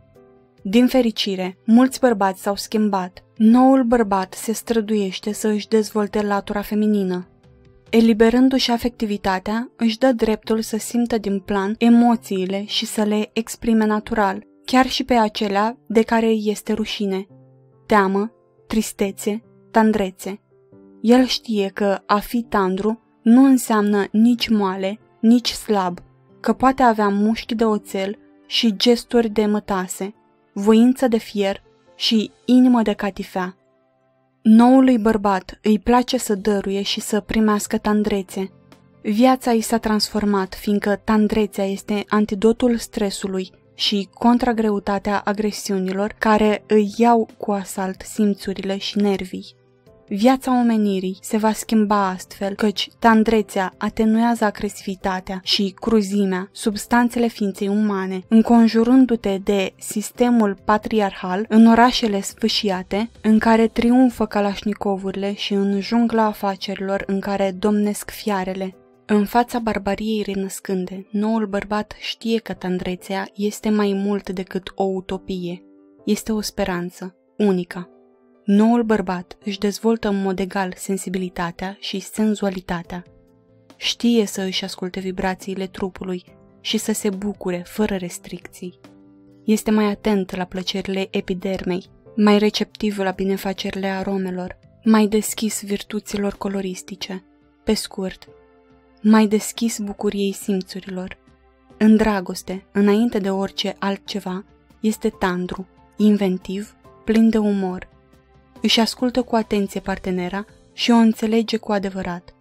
Din fericire, mulți bărbați s-au schimbat. Noul bărbat se străduiește să își dezvolte latura feminină. Eliberându-și afectivitatea, își dă dreptul să simtă din plan emoțiile și să le exprime natural, chiar și pe acelea de care îi este rușine. Teamă, tristețe, tandrețe. El știe că a fi tandru nu înseamnă nici moale, nici slab, că poate avea mușchi de oțel și gesturi de mătase, voință de fier și inimă de catifea. Noului bărbat îi place să dăruie și să primească tandrețe. Viața i s-a transformat, fiindcă tandrețea este antidotul stresului și contragreutatea agresiunilor care îi iau cu asalt simțurile și nervii. Viața omenirii se va schimba astfel, căci tandrețea atenuează agresivitatea și cruzimea, substanțele ființei umane, înconjurându-te de sistemul patriarhal în orașele sfâșiate, în care triumfă kalașnicovurile și în jungla afacerilor în care domnesc fiarele. În fața barbariei renăscânde, noul bărbat știe că tandrețea este mai mult decât o utopie. Este o speranță, unica. Noul bărbat își dezvoltă în mod egal sensibilitatea și senzualitatea. Știe să își asculte vibrațiile trupului și să se bucure fără restricții. Este mai atent la plăcerile epidermei, mai receptiv la binefacerile aromelor, mai deschis virtuților coloristice. Pe scurt, mai deschis bucuriei simțurilor. În dragoste, înainte de orice altceva, este tandru, inventiv, plin de umor. Își ascultă cu atenție partenera și o înțelege cu adevărat.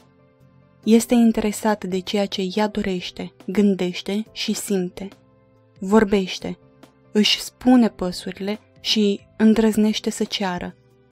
Este interesat de ceea ce ea dorește, gândește și simte. Vorbește, își spune păsurile și îndrăznește să ceară.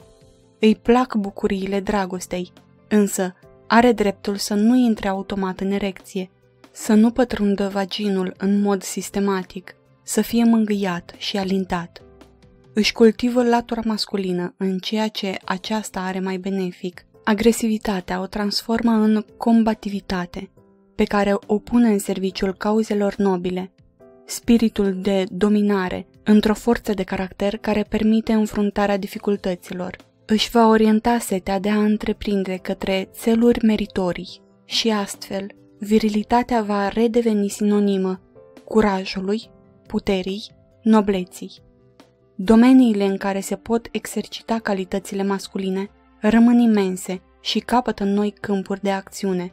Îi plac bucuriile dragostei, însă are dreptul să nu intre automat în erecție, să nu pătrundă vaginul în mod sistematic, să fie mângâiat și alintat. Își cultivă latura masculină în ceea ce aceasta are mai benefic. Agresivitatea o transformă în combativitate, pe care o pune în serviciul cauzelor nobile. Spiritul de dominare, într-o forță de caracter care permite înfruntarea dificultăților. Își va orienta setea de a întreprinde către țeluri meritorii și astfel virilitatea va redeveni sinonimă curajului, puterii, nobleții. Domeniile în care se pot exercita calitățile masculine rămân imense și capătă noi câmpuri de acțiune.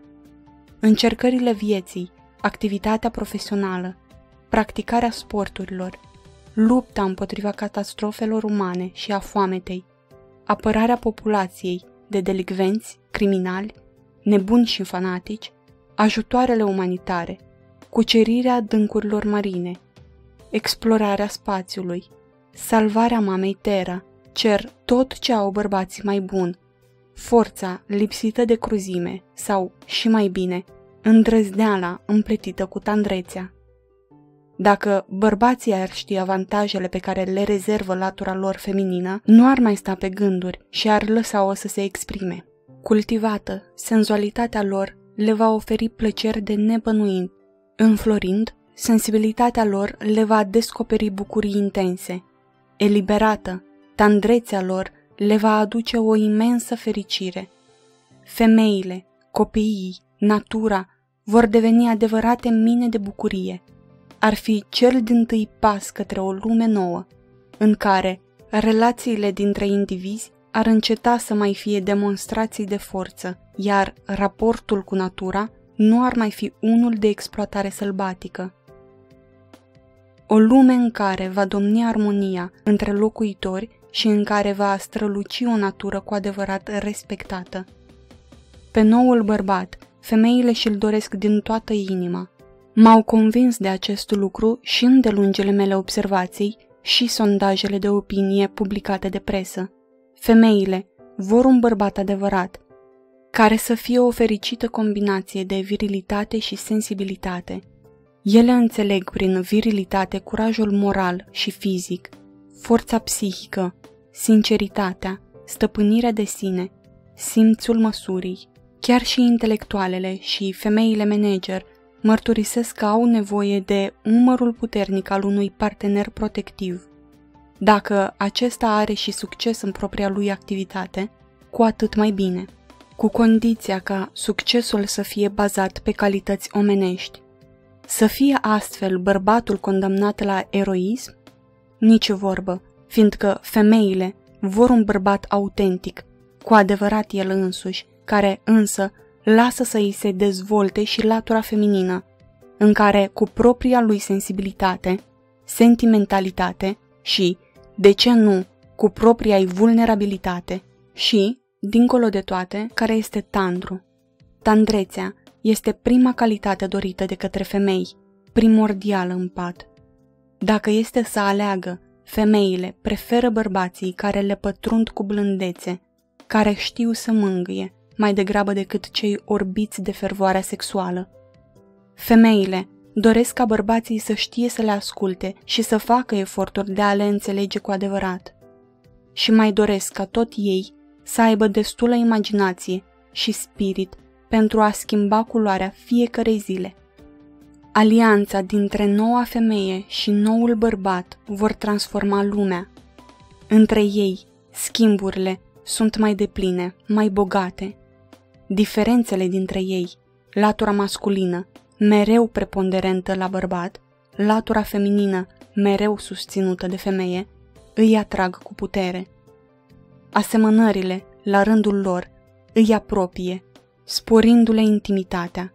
Încercările vieții, activitatea profesională, practicarea sporturilor, lupta împotriva catastrofelor umane și a foametei, apărarea populației de delicvenți, criminali, nebuni și fanatici, ajutoarele umanitare, cucerirea adâncurilor marine, explorarea spațiului, salvarea mamei Terra, cer tot ce au bărbații mai bun, forța lipsită de cruzime sau, și mai bine, îndrăzneala împletită cu tandrețea. Dacă bărbații ar ști avantajele pe care le rezervă latura lor feminină, nu ar mai sta pe gânduri și ar lăsa-o să se exprime. Cultivată, senzualitatea lor le va oferi plăceri de nebănuit. Înflorind, sensibilitatea lor le va descoperi bucurii intense. Eliberată, tandrețea lor le va aduce o imensă fericire. Femeile, copiii, natura vor deveni adevărate mine de bucurie. Ar fi cel dintâi pas către o lume nouă, în care relațiile dintre indivizi ar înceta să mai fie demonstrații de forță, iar raportul cu natura nu ar mai fi unul de exploatare sălbatică. O lume în care va domni armonia între locuitori și în care va străluci o natură cu adevărat respectată. Pe noul bărbat, femeile și-l doresc din toată inima. M-au convins de acest lucru și îndelungele mele observații și sondajele de opinie publicate de presă. Femeile vor un bărbat adevărat, care să fie o fericită combinație de virilitate și sensibilitate. Ele înțeleg prin virilitate curajul moral și fizic, forța psihică, sinceritatea, stăpânirea de sine, simțul măsurii. Chiar și intelectualele și femeile manager mărturisesc că au nevoie de umărul puternic al unui partener protectiv. Dacă acesta are și succes în propria lui activitate, cu atât mai bine, cu condiția ca succesul să fie bazat pe calități omenești. Să fie astfel bărbatul condamnat la eroism? Nici vorbă, fiindcă femeile vor un bărbat autentic, cu adevărat el însuși, care însă lasă să îi se dezvolte și latura feminină, în care cu propria lui sensibilitate, sentimentalitate și, de ce nu, cu propria ei vulnerabilitate și, dincolo de toate, care este tandru. Tandrețea este prima calitate dorită de către femei, primordială în pat. Dacă este să aleagă, femeile preferă bărbații care le pătrund cu blândețe, care știu să mângâie, mai degrabă decât cei orbiți de fervoarea sexuală. Femeile doresc ca bărbații să știe să le asculte și să facă eforturi de a le înțelege cu adevărat. Și mai doresc ca tot ei să aibă destulă imaginație și spirit pentru a schimba culoarea fiecărei zile. Alianța dintre noua femeie și noul bărbat vor transforma lumea. Între ei, schimburile sunt mai depline, mai bogate. Diferențele dintre ei, latura masculină, mereu preponderentă la bărbat, latura feminină, mereu susținută de femeie, îi atrag cu putere. Asemănările, la rândul lor, îi apropie, sporindu-le intimitatea.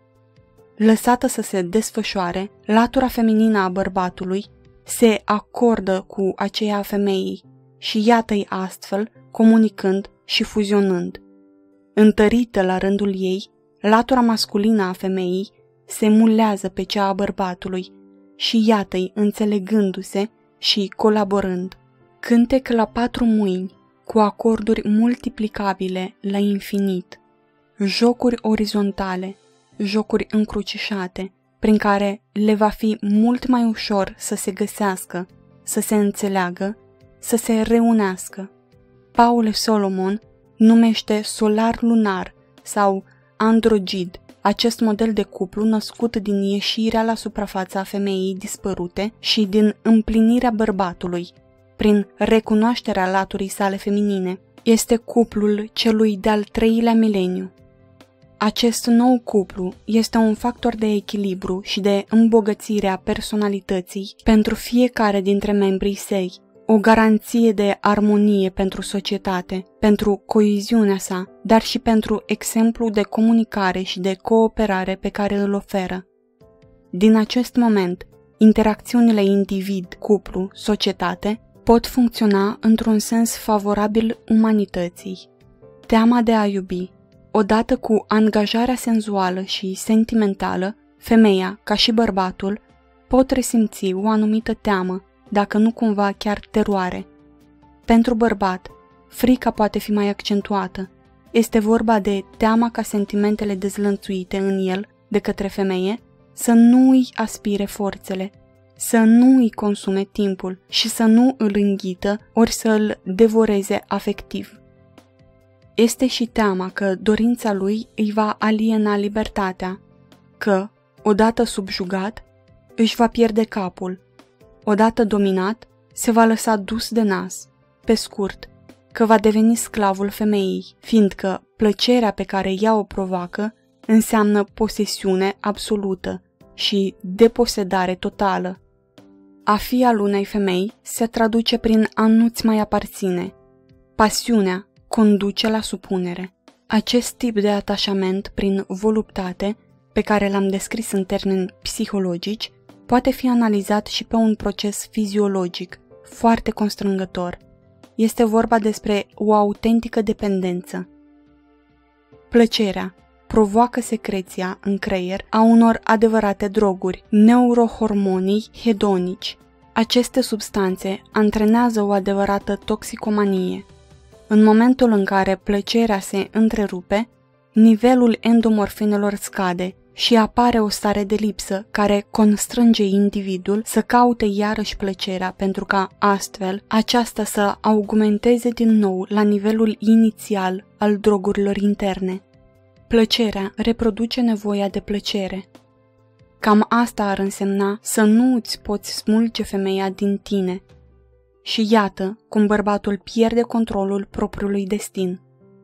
Lăsată să se desfășoare, latura feminină a bărbatului se acordă cu aceea a femeii și iată-i astfel, comunicând și fuzionând. Întărită la rândul ei, latura masculină a femeii se mulează pe cea a bărbatului și iată-i înțelegându-se și colaborând. Cântec la patru mâini, cu acorduri multiplicabile la infinit, jocuri orizontale, jocuri încrucișate, prin care le va fi mult mai ușor să se găsească, să se înțeleagă, să se reunească. Paul Solomon numește solar-lunar sau androgid acest model de cuplu născut din ieșirea la suprafața a femeii dispărute și din împlinirea bărbatului, prin recunoașterea laturii sale feminine. Este cuplul celui de-al treilea mileniu. Acest nou cuplu este un factor de echilibru și de îmbogățire a personalității pentru fiecare dintre membrii săi, o garanție de armonie pentru societate, pentru coeziunea sa, dar și pentru exemplu de comunicare și de cooperare pe care îl oferă. Din acest moment, interacțiunile individ, cuplu, societate pot funcționa într-un sens favorabil umanității. Teama de a iubi. Odată cu angajarea senzuală și sentimentală, femeia, ca și bărbatul, pot resimți o anumită teamă, dacă nu cumva chiar teroare. Pentru bărbat, frica poate fi mai accentuată. Este vorba de teama ca sentimentele dezlănțuite în el de către femeie să nu îi aspire forțele, să nu îi consume timpul și să nu îl înghită ori să îl devoreze afectiv. Este și teama că dorința lui îi va aliena libertatea, că, odată subjugat, își va pierde capul, odată dominat, se va lăsa dus de nas, pe scurt, că va deveni sclavul femeii, fiindcă plăcerea pe ea ea o provoacă înseamnă posesiune absolută și deposedare totală. A fi al unei femei se traduce prin a nu-ți mai aparține. Pasiunea conduce la supunere. Acest tip de atașament prin voluptate, pe care l-am descris în termeni psihologici, poate fi analizat și pe un proces fiziologic, foarte constrângător. Este vorba despre o autentică dependență. Plăcerea provoacă secreția în creier a unor adevărate droguri, neurohormonii hedonici. Aceste substanțe antrenează o adevărată toxicomanie. În momentul în care plăcerea se întrerupe, nivelul endomorfinelor scade și apare o stare de lipsă care constrânge individul să caute iarăși plăcerea pentru ca astfel aceasta să augmenteze din nou la nivelul inițial al drogurilor interne. Plăcerea reproduce nevoia de plăcere. Cam asta ar însemna să nu îți poți smulge femeia din tine. Și iată cum bărbatul pierde controlul propriului destin.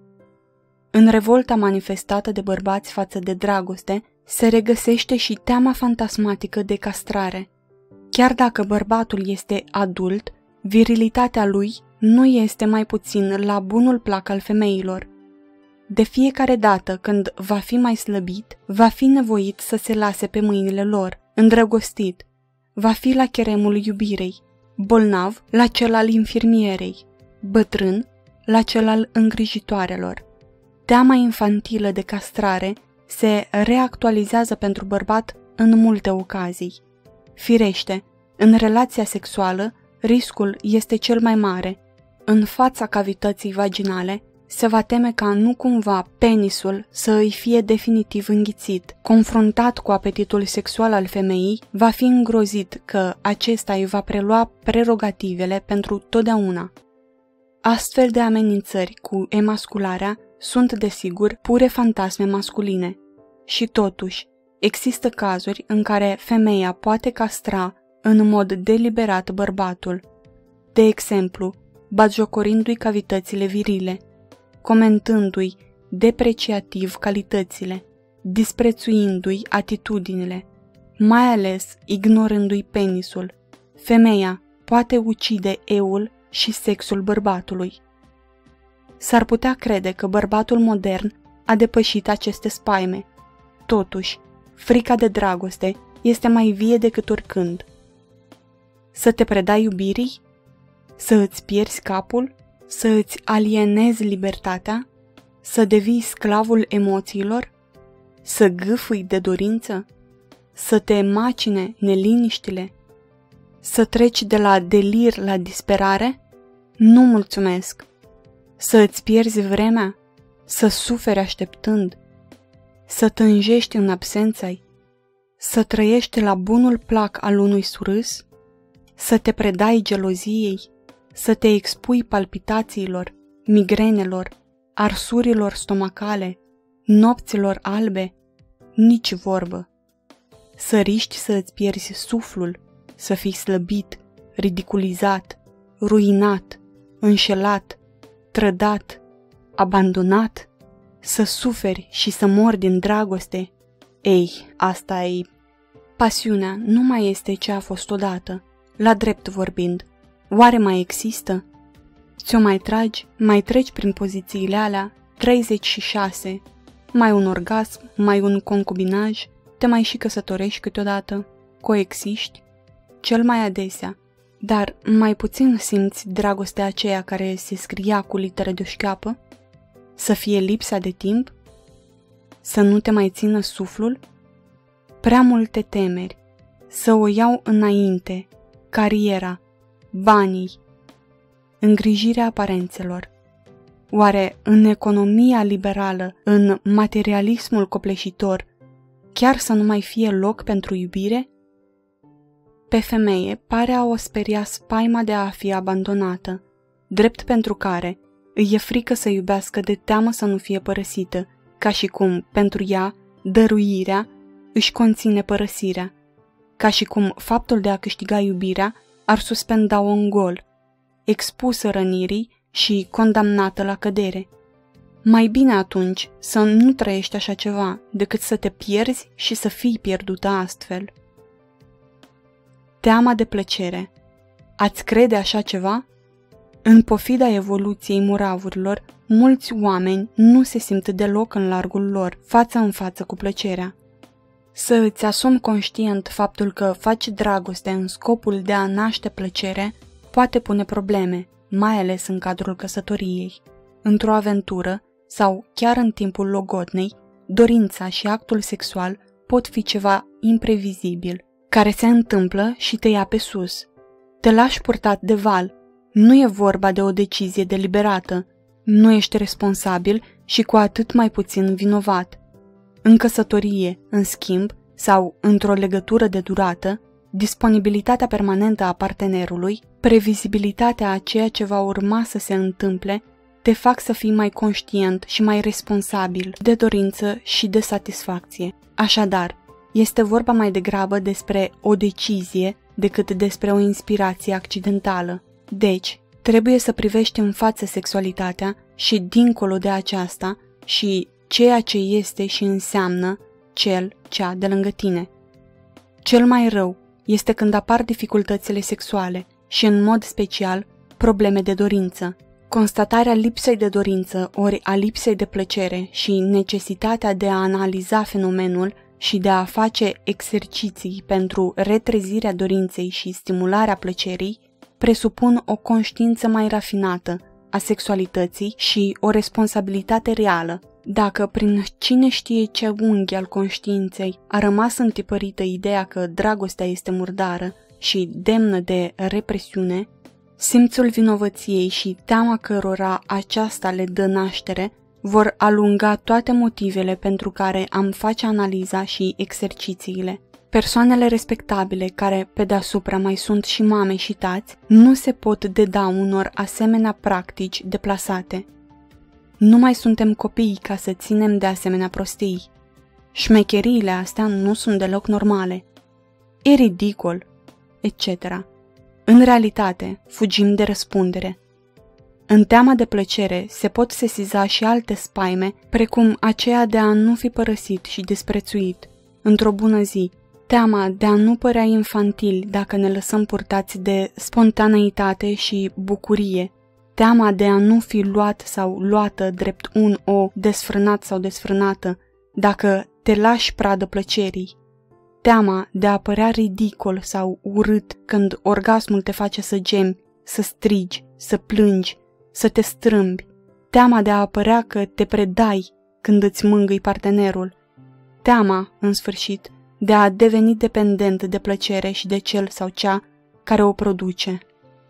În revolta manifestată de bărbați față de dragoste se regăsește și teama fantasmatică de castrare. Chiar dacă bărbatul este adult, virilitatea lui nu este mai puțin la bunul plac al femeilor. De fiecare dată când va fi mai slăbit, va fi nevoit să se lase pe mâinile lor, îndrăgostit, va fi la cheremul iubirei, bolnav la cel al infirmierei, bătrân la cel al îngrijitoarelor. Teama infantilă de castrare se reactualizează pentru bărbat în multe ocazii. Firește, în relația sexuală, riscul este cel mai mare. În fața cavității vaginale, se va teme ca nu cumva penisul să îi fie definitiv înghițit. Confruntat cu apetitul sexual al femeii, va fi îngrozit că acesta îi va prelua prerogativele pentru totdeauna. Astfel de amenințări cu emascularea sunt, desigur, pure fantasme masculine. Și totuși, există cazuri în care femeia poate castra în mod deliberat bărbatul, de exemplu, batjocorindu-i cavitățile virile, comentându-i depreciativ calitățile, disprețuindu-i atitudinile, mai ales ignorându-i penisul. Femeia poate ucide eul și sexul bărbatului. S-ar putea crede că bărbatul modern a depășit aceste spaime. Totuși, frica de dragoste este mai vie decât oricând. Să te predai iubirii? Să îți pierzi capul? Să îți alienezi libertatea? Să devii sclavul emoțiilor? Să gâfâi de dorință? Să te macine neliniștile? Să treci de la delir la disperare? Nu mulțumesc! Să îți pierzi vremea? Să suferi așteptând? Să tânjești în absența-i? Să trăiești la bunul plac al unui surâs? Să te predai geloziei? Să te expui palpitațiilor, migrenelor, arsurilor stomacale, nopților albe? Nici vorbă. Să riști să îți pierzi suflul, să fii slăbit, ridiculizat, ruinat, înșelat, trădat, abandonat, să suferi și să mori din dragoste. Ei, asta e... Pasiunea nu mai este ce a fost odată, la drept vorbind. Oare mai există? Ți-o mai tragi, mai treci prin pozițiile alea, treizeci și șase, mai un orgasm, mai un concubinaj, te mai și căsătorești câteodată, coexiști, cel mai adesea, dar mai puțin simți dragostea aceea care se scria cu litere de șcheapă? Să fie lipsa de timp? Să nu te mai țină suflul? Prea multe temeri, să o iau înainte, cariera, banii, îngrijirea aparențelor. Oare în economia liberală, în materialismul copleșitor, chiar să nu mai fie loc pentru iubire? Pe femeie pare a o speria spaima de a fi abandonată, drept pentru care îi e frică să iubească de teamă să nu fie părăsită, ca și cum, pentru ea, dăruirea își conține părăsirea, ca și cum faptul de a câștiga iubirea ar suspenda-o în gol, expusă rănirii și condamnată la cădere. Mai bine atunci să nu trăiești așa ceva, decât să te pierzi și să fii pierdută astfel. Teama de plăcere. Ați crede așa ceva? În pofida evoluției moravurilor, mulți oameni nu se simt deloc în largul lor, față în față cu plăcerea. Să îți asumi conștient faptul că faci dragoste în scopul de a naște plăcere poate pune probleme, mai ales în cadrul căsătoriei. Într-o aventură sau chiar în timpul logodnei, dorința și actul sexual pot fi ceva imprevizibil, care se întâmplă și te ia pe sus. Te lași purtat de val. Nu e vorba de o decizie deliberată. Nu ești responsabil și cu atât mai puțin vinovat. În căsătorie, în schimb, sau într-o legătură de durată, disponibilitatea permanentă a partenerului, previzibilitatea a ceea ce va urma să se întâmple, te fac să fii mai conștient și mai responsabil de dorință și de satisfacție. Așadar, este vorba mai degrabă despre o decizie decât despre o inspirație accidentală. Deci, trebuie să privești în față sexualitatea și dincolo de aceasta și ceea ce este și înseamnă cel, cea de lângă tine. Cel mai rău este când apar dificultățile sexuale și, în mod special, probleme de dorință. Constatarea lipsei de dorință ori a lipsei de plăcere și necesitatea de a analiza fenomenul și de a face exerciții pentru retrezirea dorinței și stimularea plăcerii presupun o conștiință mai rafinată a sexualității și o responsabilitate reală. Dacă prin cine știe ce unghi al conștiinței a rămas întipărită ideea că dragostea este murdară și demnă de represiune, simțul vinovăției și teama cărora aceasta le dă naștere vor alunga toate motivele pentru care am face analiza și exercițiile. Persoanele respectabile, care pe deasupra mai sunt și mame și tați, nu se pot deda unor asemenea practici deplasate. Nu mai suntem copii ca să ținem de asemenea prostii. Șmecheriile astea nu sunt deloc normale. E ridicol, et cetera. În realitate, fugim de răspundere. În teama de plăcere se pot sesiza și alte spaime, precum aceea de a nu fi părăsit și disprețuit într-o bună zi, teama de a nu părea infantil dacă ne lăsăm purtați de spontaneitate și bucurie, teama de a nu fi luat sau luată drept un o desfrânat sau desfrânată dacă te lași pradă plăcerii, teama de a părea ridicol sau urât când orgasmul te face să gemi, să strigi, să plângi, să te strâmbi, teama de a apărea că te predai când îți mângâi partenerul, teama, în sfârșit, de a deveni dependent de plăcere și de cel sau cea care o produce.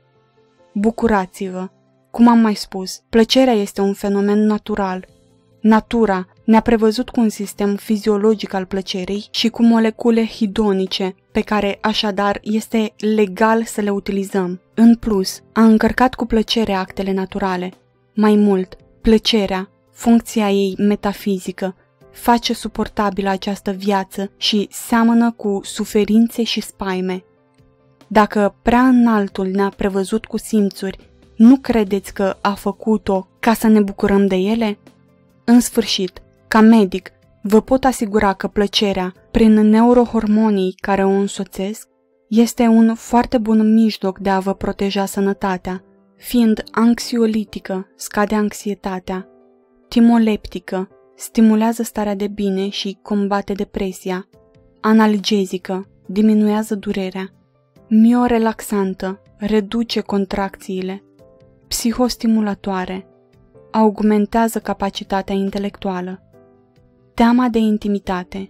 Bucurați-vă! Cum am mai spus, plăcerea este un fenomen natural. Natura ne-a prevăzut cu un sistem fiziologic al plăcerii și cu molecule hedonice, pe care așadar este legal să le utilizăm. În plus, a încărcat cu plăcere actele naturale. Mai mult, plăcerea, funcția ei metafizică, face suportabilă această viață și seamănă cu suferințe și spaime. Dacă prea înaltul ne-a prevăzut cu simțuri, nu credeți că a făcut-o ca să ne bucurăm de ele? În sfârșit, ca medic, vă pot asigura că plăcerea, prin neurohormonii care o însoțesc, este un foarte bun mijloc de a vă proteja sănătatea, fiind anxiolitică, scade anxietatea, timoleptică, stimulează starea de bine și combate depresia, analgezică, diminuează durerea, miorelaxantă, reduce contracțiile, psihostimulatoare, augmentează capacitatea intelectuală. Teama de intimitate.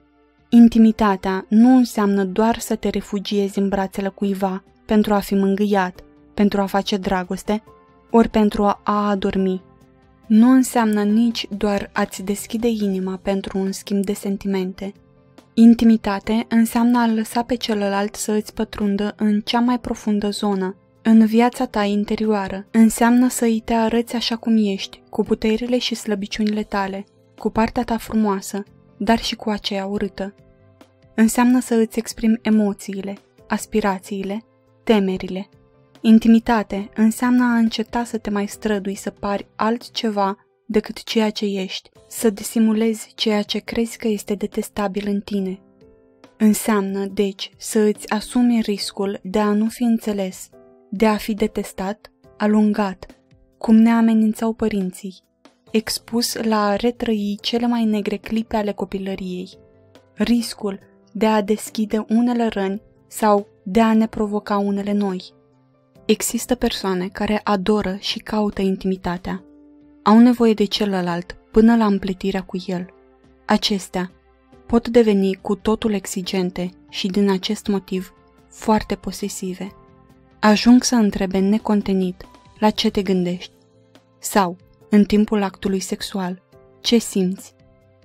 Intimitatea nu înseamnă doar să te refugiezi în brațele cuiva pentru a fi mângâiat, pentru a face dragoste, ori pentru a adormi. Nu înseamnă nici doar a-ți deschide inima pentru un schimb de sentimente. Intimitate înseamnă a lăsa pe celălalt să îți pătrundă în cea mai profundă zonă, în viața ta interioară. Înseamnă să îi te arăți așa cum ești, cu puterile și slăbiciunile tale, cu partea ta frumoasă, dar și cu aceea urâtă. Înseamnă să îți exprimi emoțiile, aspirațiile, temerile. Intimitate înseamnă a înceta să te mai strădui să pari altceva decât ceea ce ești, să disimulezi ceea ce crezi că este detestabil în tine. Înseamnă, deci, să îți asumi riscul de a nu fi înțeles, de a fi detestat, alungat, cum ne amenințau părinții, expus la a retrăi cele mai negre clipe ale copilăriei, riscul de a deschide unele răni sau de a ne provoca unele noi. Există persoane care adoră și caută intimitatea. Au nevoie de celălalt până la împletirea cu el. Acestea pot deveni cu totul exigente și din acest motiv foarte posesive. Ajung să întrebe necontenit la ce te gândești sau, în timpul actului sexual, ce simți.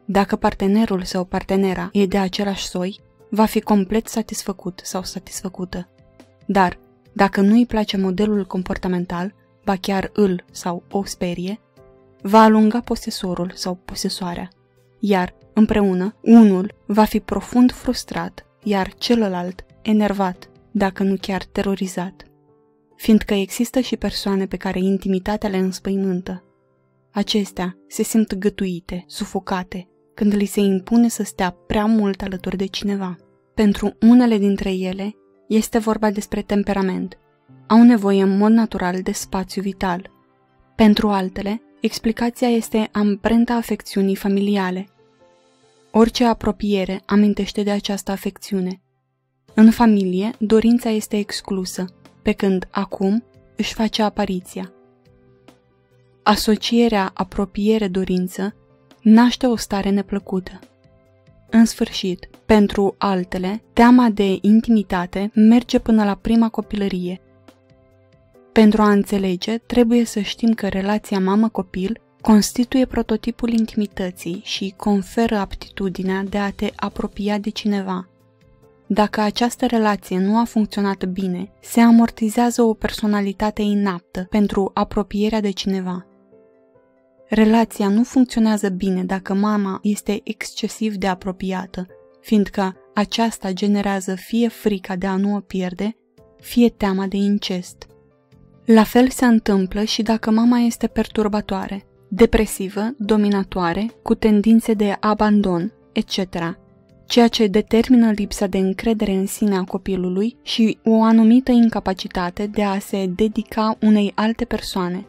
Dacă partenerul sau partenera e de același soi, va fi complet satisfăcut sau satisfăcută. Dar, dacă nu îi place modelul comportamental, ba chiar îl sau o sperie, va alunga posesorul sau posesoarea, iar, împreună, unul va fi profund frustrat, iar celălalt enervat, dacă nu chiar terorizat. Fiindcă există și persoane pe care intimitatea le înspăimântă. Acestea se simt gătuite, sufocate, când li se impune să stea prea mult alături de cineva. Pentru unele dintre ele, este vorba despre temperament. Au nevoie în mod natural de spațiu vital. Pentru altele, explicația este amprenta afecțiunii familiale. Orice apropiere amintește de această afecțiune. În familie, dorința este exclusă, pe când acum își face apariția. Asocierea apropiere-dorință naște o stare neplăcută. În sfârșit, pentru altele, teama de intimitate merge până la prima copilărie. Pentru a înțelege, trebuie să știm că relația mamă-copil constituie prototipul intimității și conferă aptitudinea de a te apropia de cineva. Dacă această relație nu a funcționat bine, se amortizează o personalitate inaptă pentru apropierea de cineva. Relația nu funcționează bine dacă mama este excesiv de apropiată, fiindcă aceasta generează fie frica de a nu o pierde, fie teama de incest. La fel se întâmplă și dacă mama este perturbatoare, depresivă, dominatoare, cu tendințe de abandon, et cetera, ceea ce determină lipsa de încredere în sine a copilului și o anumită incapacitate de a se dedica unei alte persoane.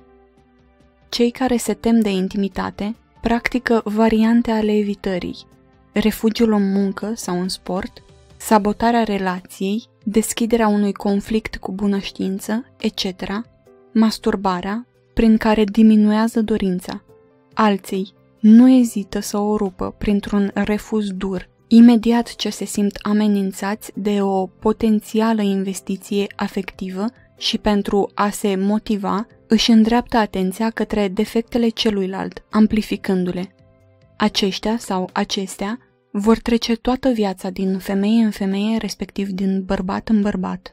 Cei care se tem de intimitate practică variante ale evitării, refugiul în muncă sau în sport, sabotarea relației, deschiderea unui conflict cu bună știință, et cetera, masturbarea, prin care diminuează dorința. Alții nu ezită să o rupă printr-un refuz dur, imediat ce se simt amenințați de o potențială investiție afectivă și pentru a se motiva, își îndreaptă atenția către defectele celuilalt, amplificându-le. Aceștia sau acestea vor trece toată viața din femeie în femeie, respectiv din bărbat în bărbat.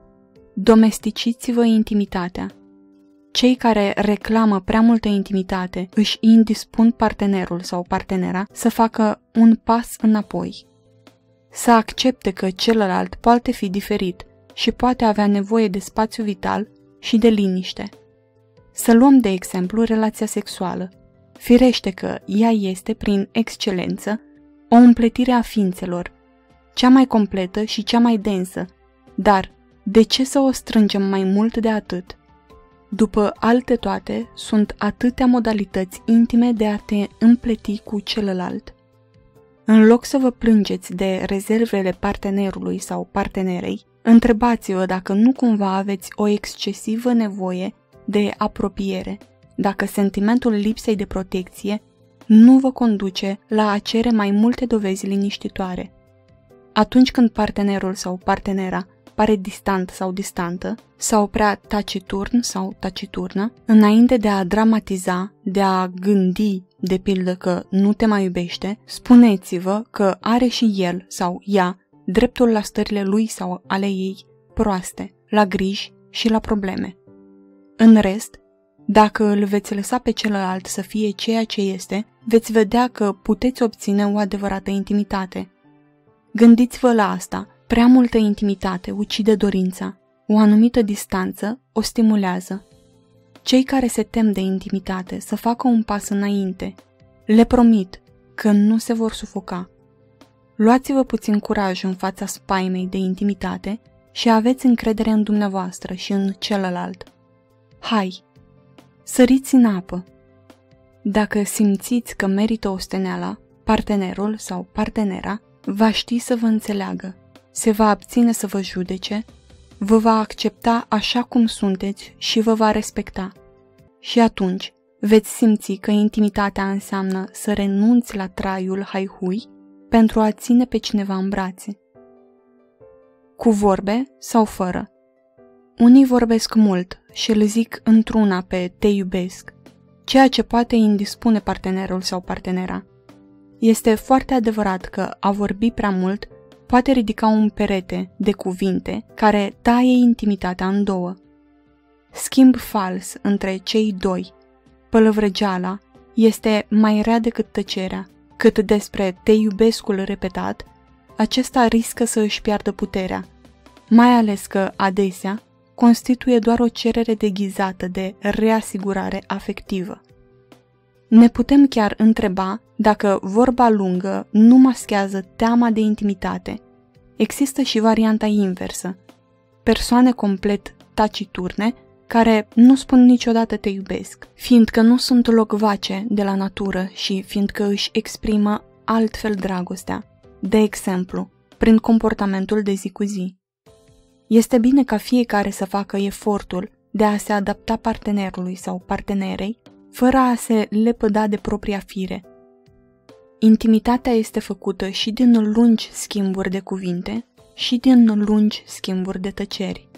Domesticiți-vă intimitatea. Cei care reclamă prea multă intimitate își indispun partenerul sau partenera să facă un pas înapoi. Să accepte că celălalt poate fi diferit și poate avea nevoie de spațiu vital și de liniște. Să luăm de exemplu relația sexuală. Firește că ea este, prin excelență, o împletire a ființelor, cea mai completă și cea mai densă, dar de ce să o strângem mai mult de atât? După alte toate, sunt atâtea modalități intime de a te împleti cu celălalt. În loc să vă plângeți de rezervele partenerului sau partenerei, întrebați-vă dacă nu cumva aveți o excesivă nevoie de apropiere, dacă sentimentul lipsei de protecție nu vă conduce la a cere mai multe dovezi liniștitoare. Atunci când partenerul sau partenera pare distant sau distantă, sau prea taciturn sau taciturnă, înainte de a dramatiza, de a gândi, de pildă că nu te mai iubește, spuneți-vă că are și el sau ea dreptul la stările lui sau ale ei proaste, la griji și la probleme. În rest, dacă îl veți lăsa pe celălalt să fie ceea ce este, veți vedea că puteți obține o adevărată intimitate. Gândiți-vă la asta, prea multă intimitate ucide dorința, o anumită distanță o stimulează. Cei care se tem de intimitate să facă un pas înainte, le promit că nu se vor sufoca. Luați-vă puțin curaj în fața spaimei de intimitate și aveți încredere în dumneavoastră și în celălalt. Hai, săriți în apă! Dacă simțiți că merită osteneala, partenerul sau partenera va ști să vă înțeleagă, se va abține să vă judece, vă va accepta așa cum sunteți și vă va respecta. Și atunci veți simți că intimitatea înseamnă să renunți la traiul haihui pentru a ține pe cineva în brațe. Cu vorbe sau fără. Unii vorbesc mult și îl zic într-una pe te iubesc, ceea ce poate indispune partenerul sau partenera. Este foarte adevărat că a vorbi prea mult poate ridica un perete de cuvinte care taie intimitatea în două. Schimb fals între cei doi, pălăvrăgeala, este mai rea decât tăcerea. Cât despre te iubescul repetat, acesta riscă să își piardă puterea, mai ales că, adesea, constituie doar o cerere deghizată de reasigurare afectivă. Ne putem chiar întreba dacă vorba lungă nu maschează teama de intimitate. Există și varianta inversă, persoane complet taciturne care nu spun niciodată te iubesc, fiindcă nu sunt locvace de la natură și fiindcă își exprimă altfel dragostea, de exemplu, prin comportamentul de zi cu zi. Este bine ca fiecare să facă efortul de a se adapta partenerului sau partenerei, fără a se lepăda de propria fire. Intimitatea este făcută și din lungi schimburi de cuvinte și din lungi schimburi de tăceri.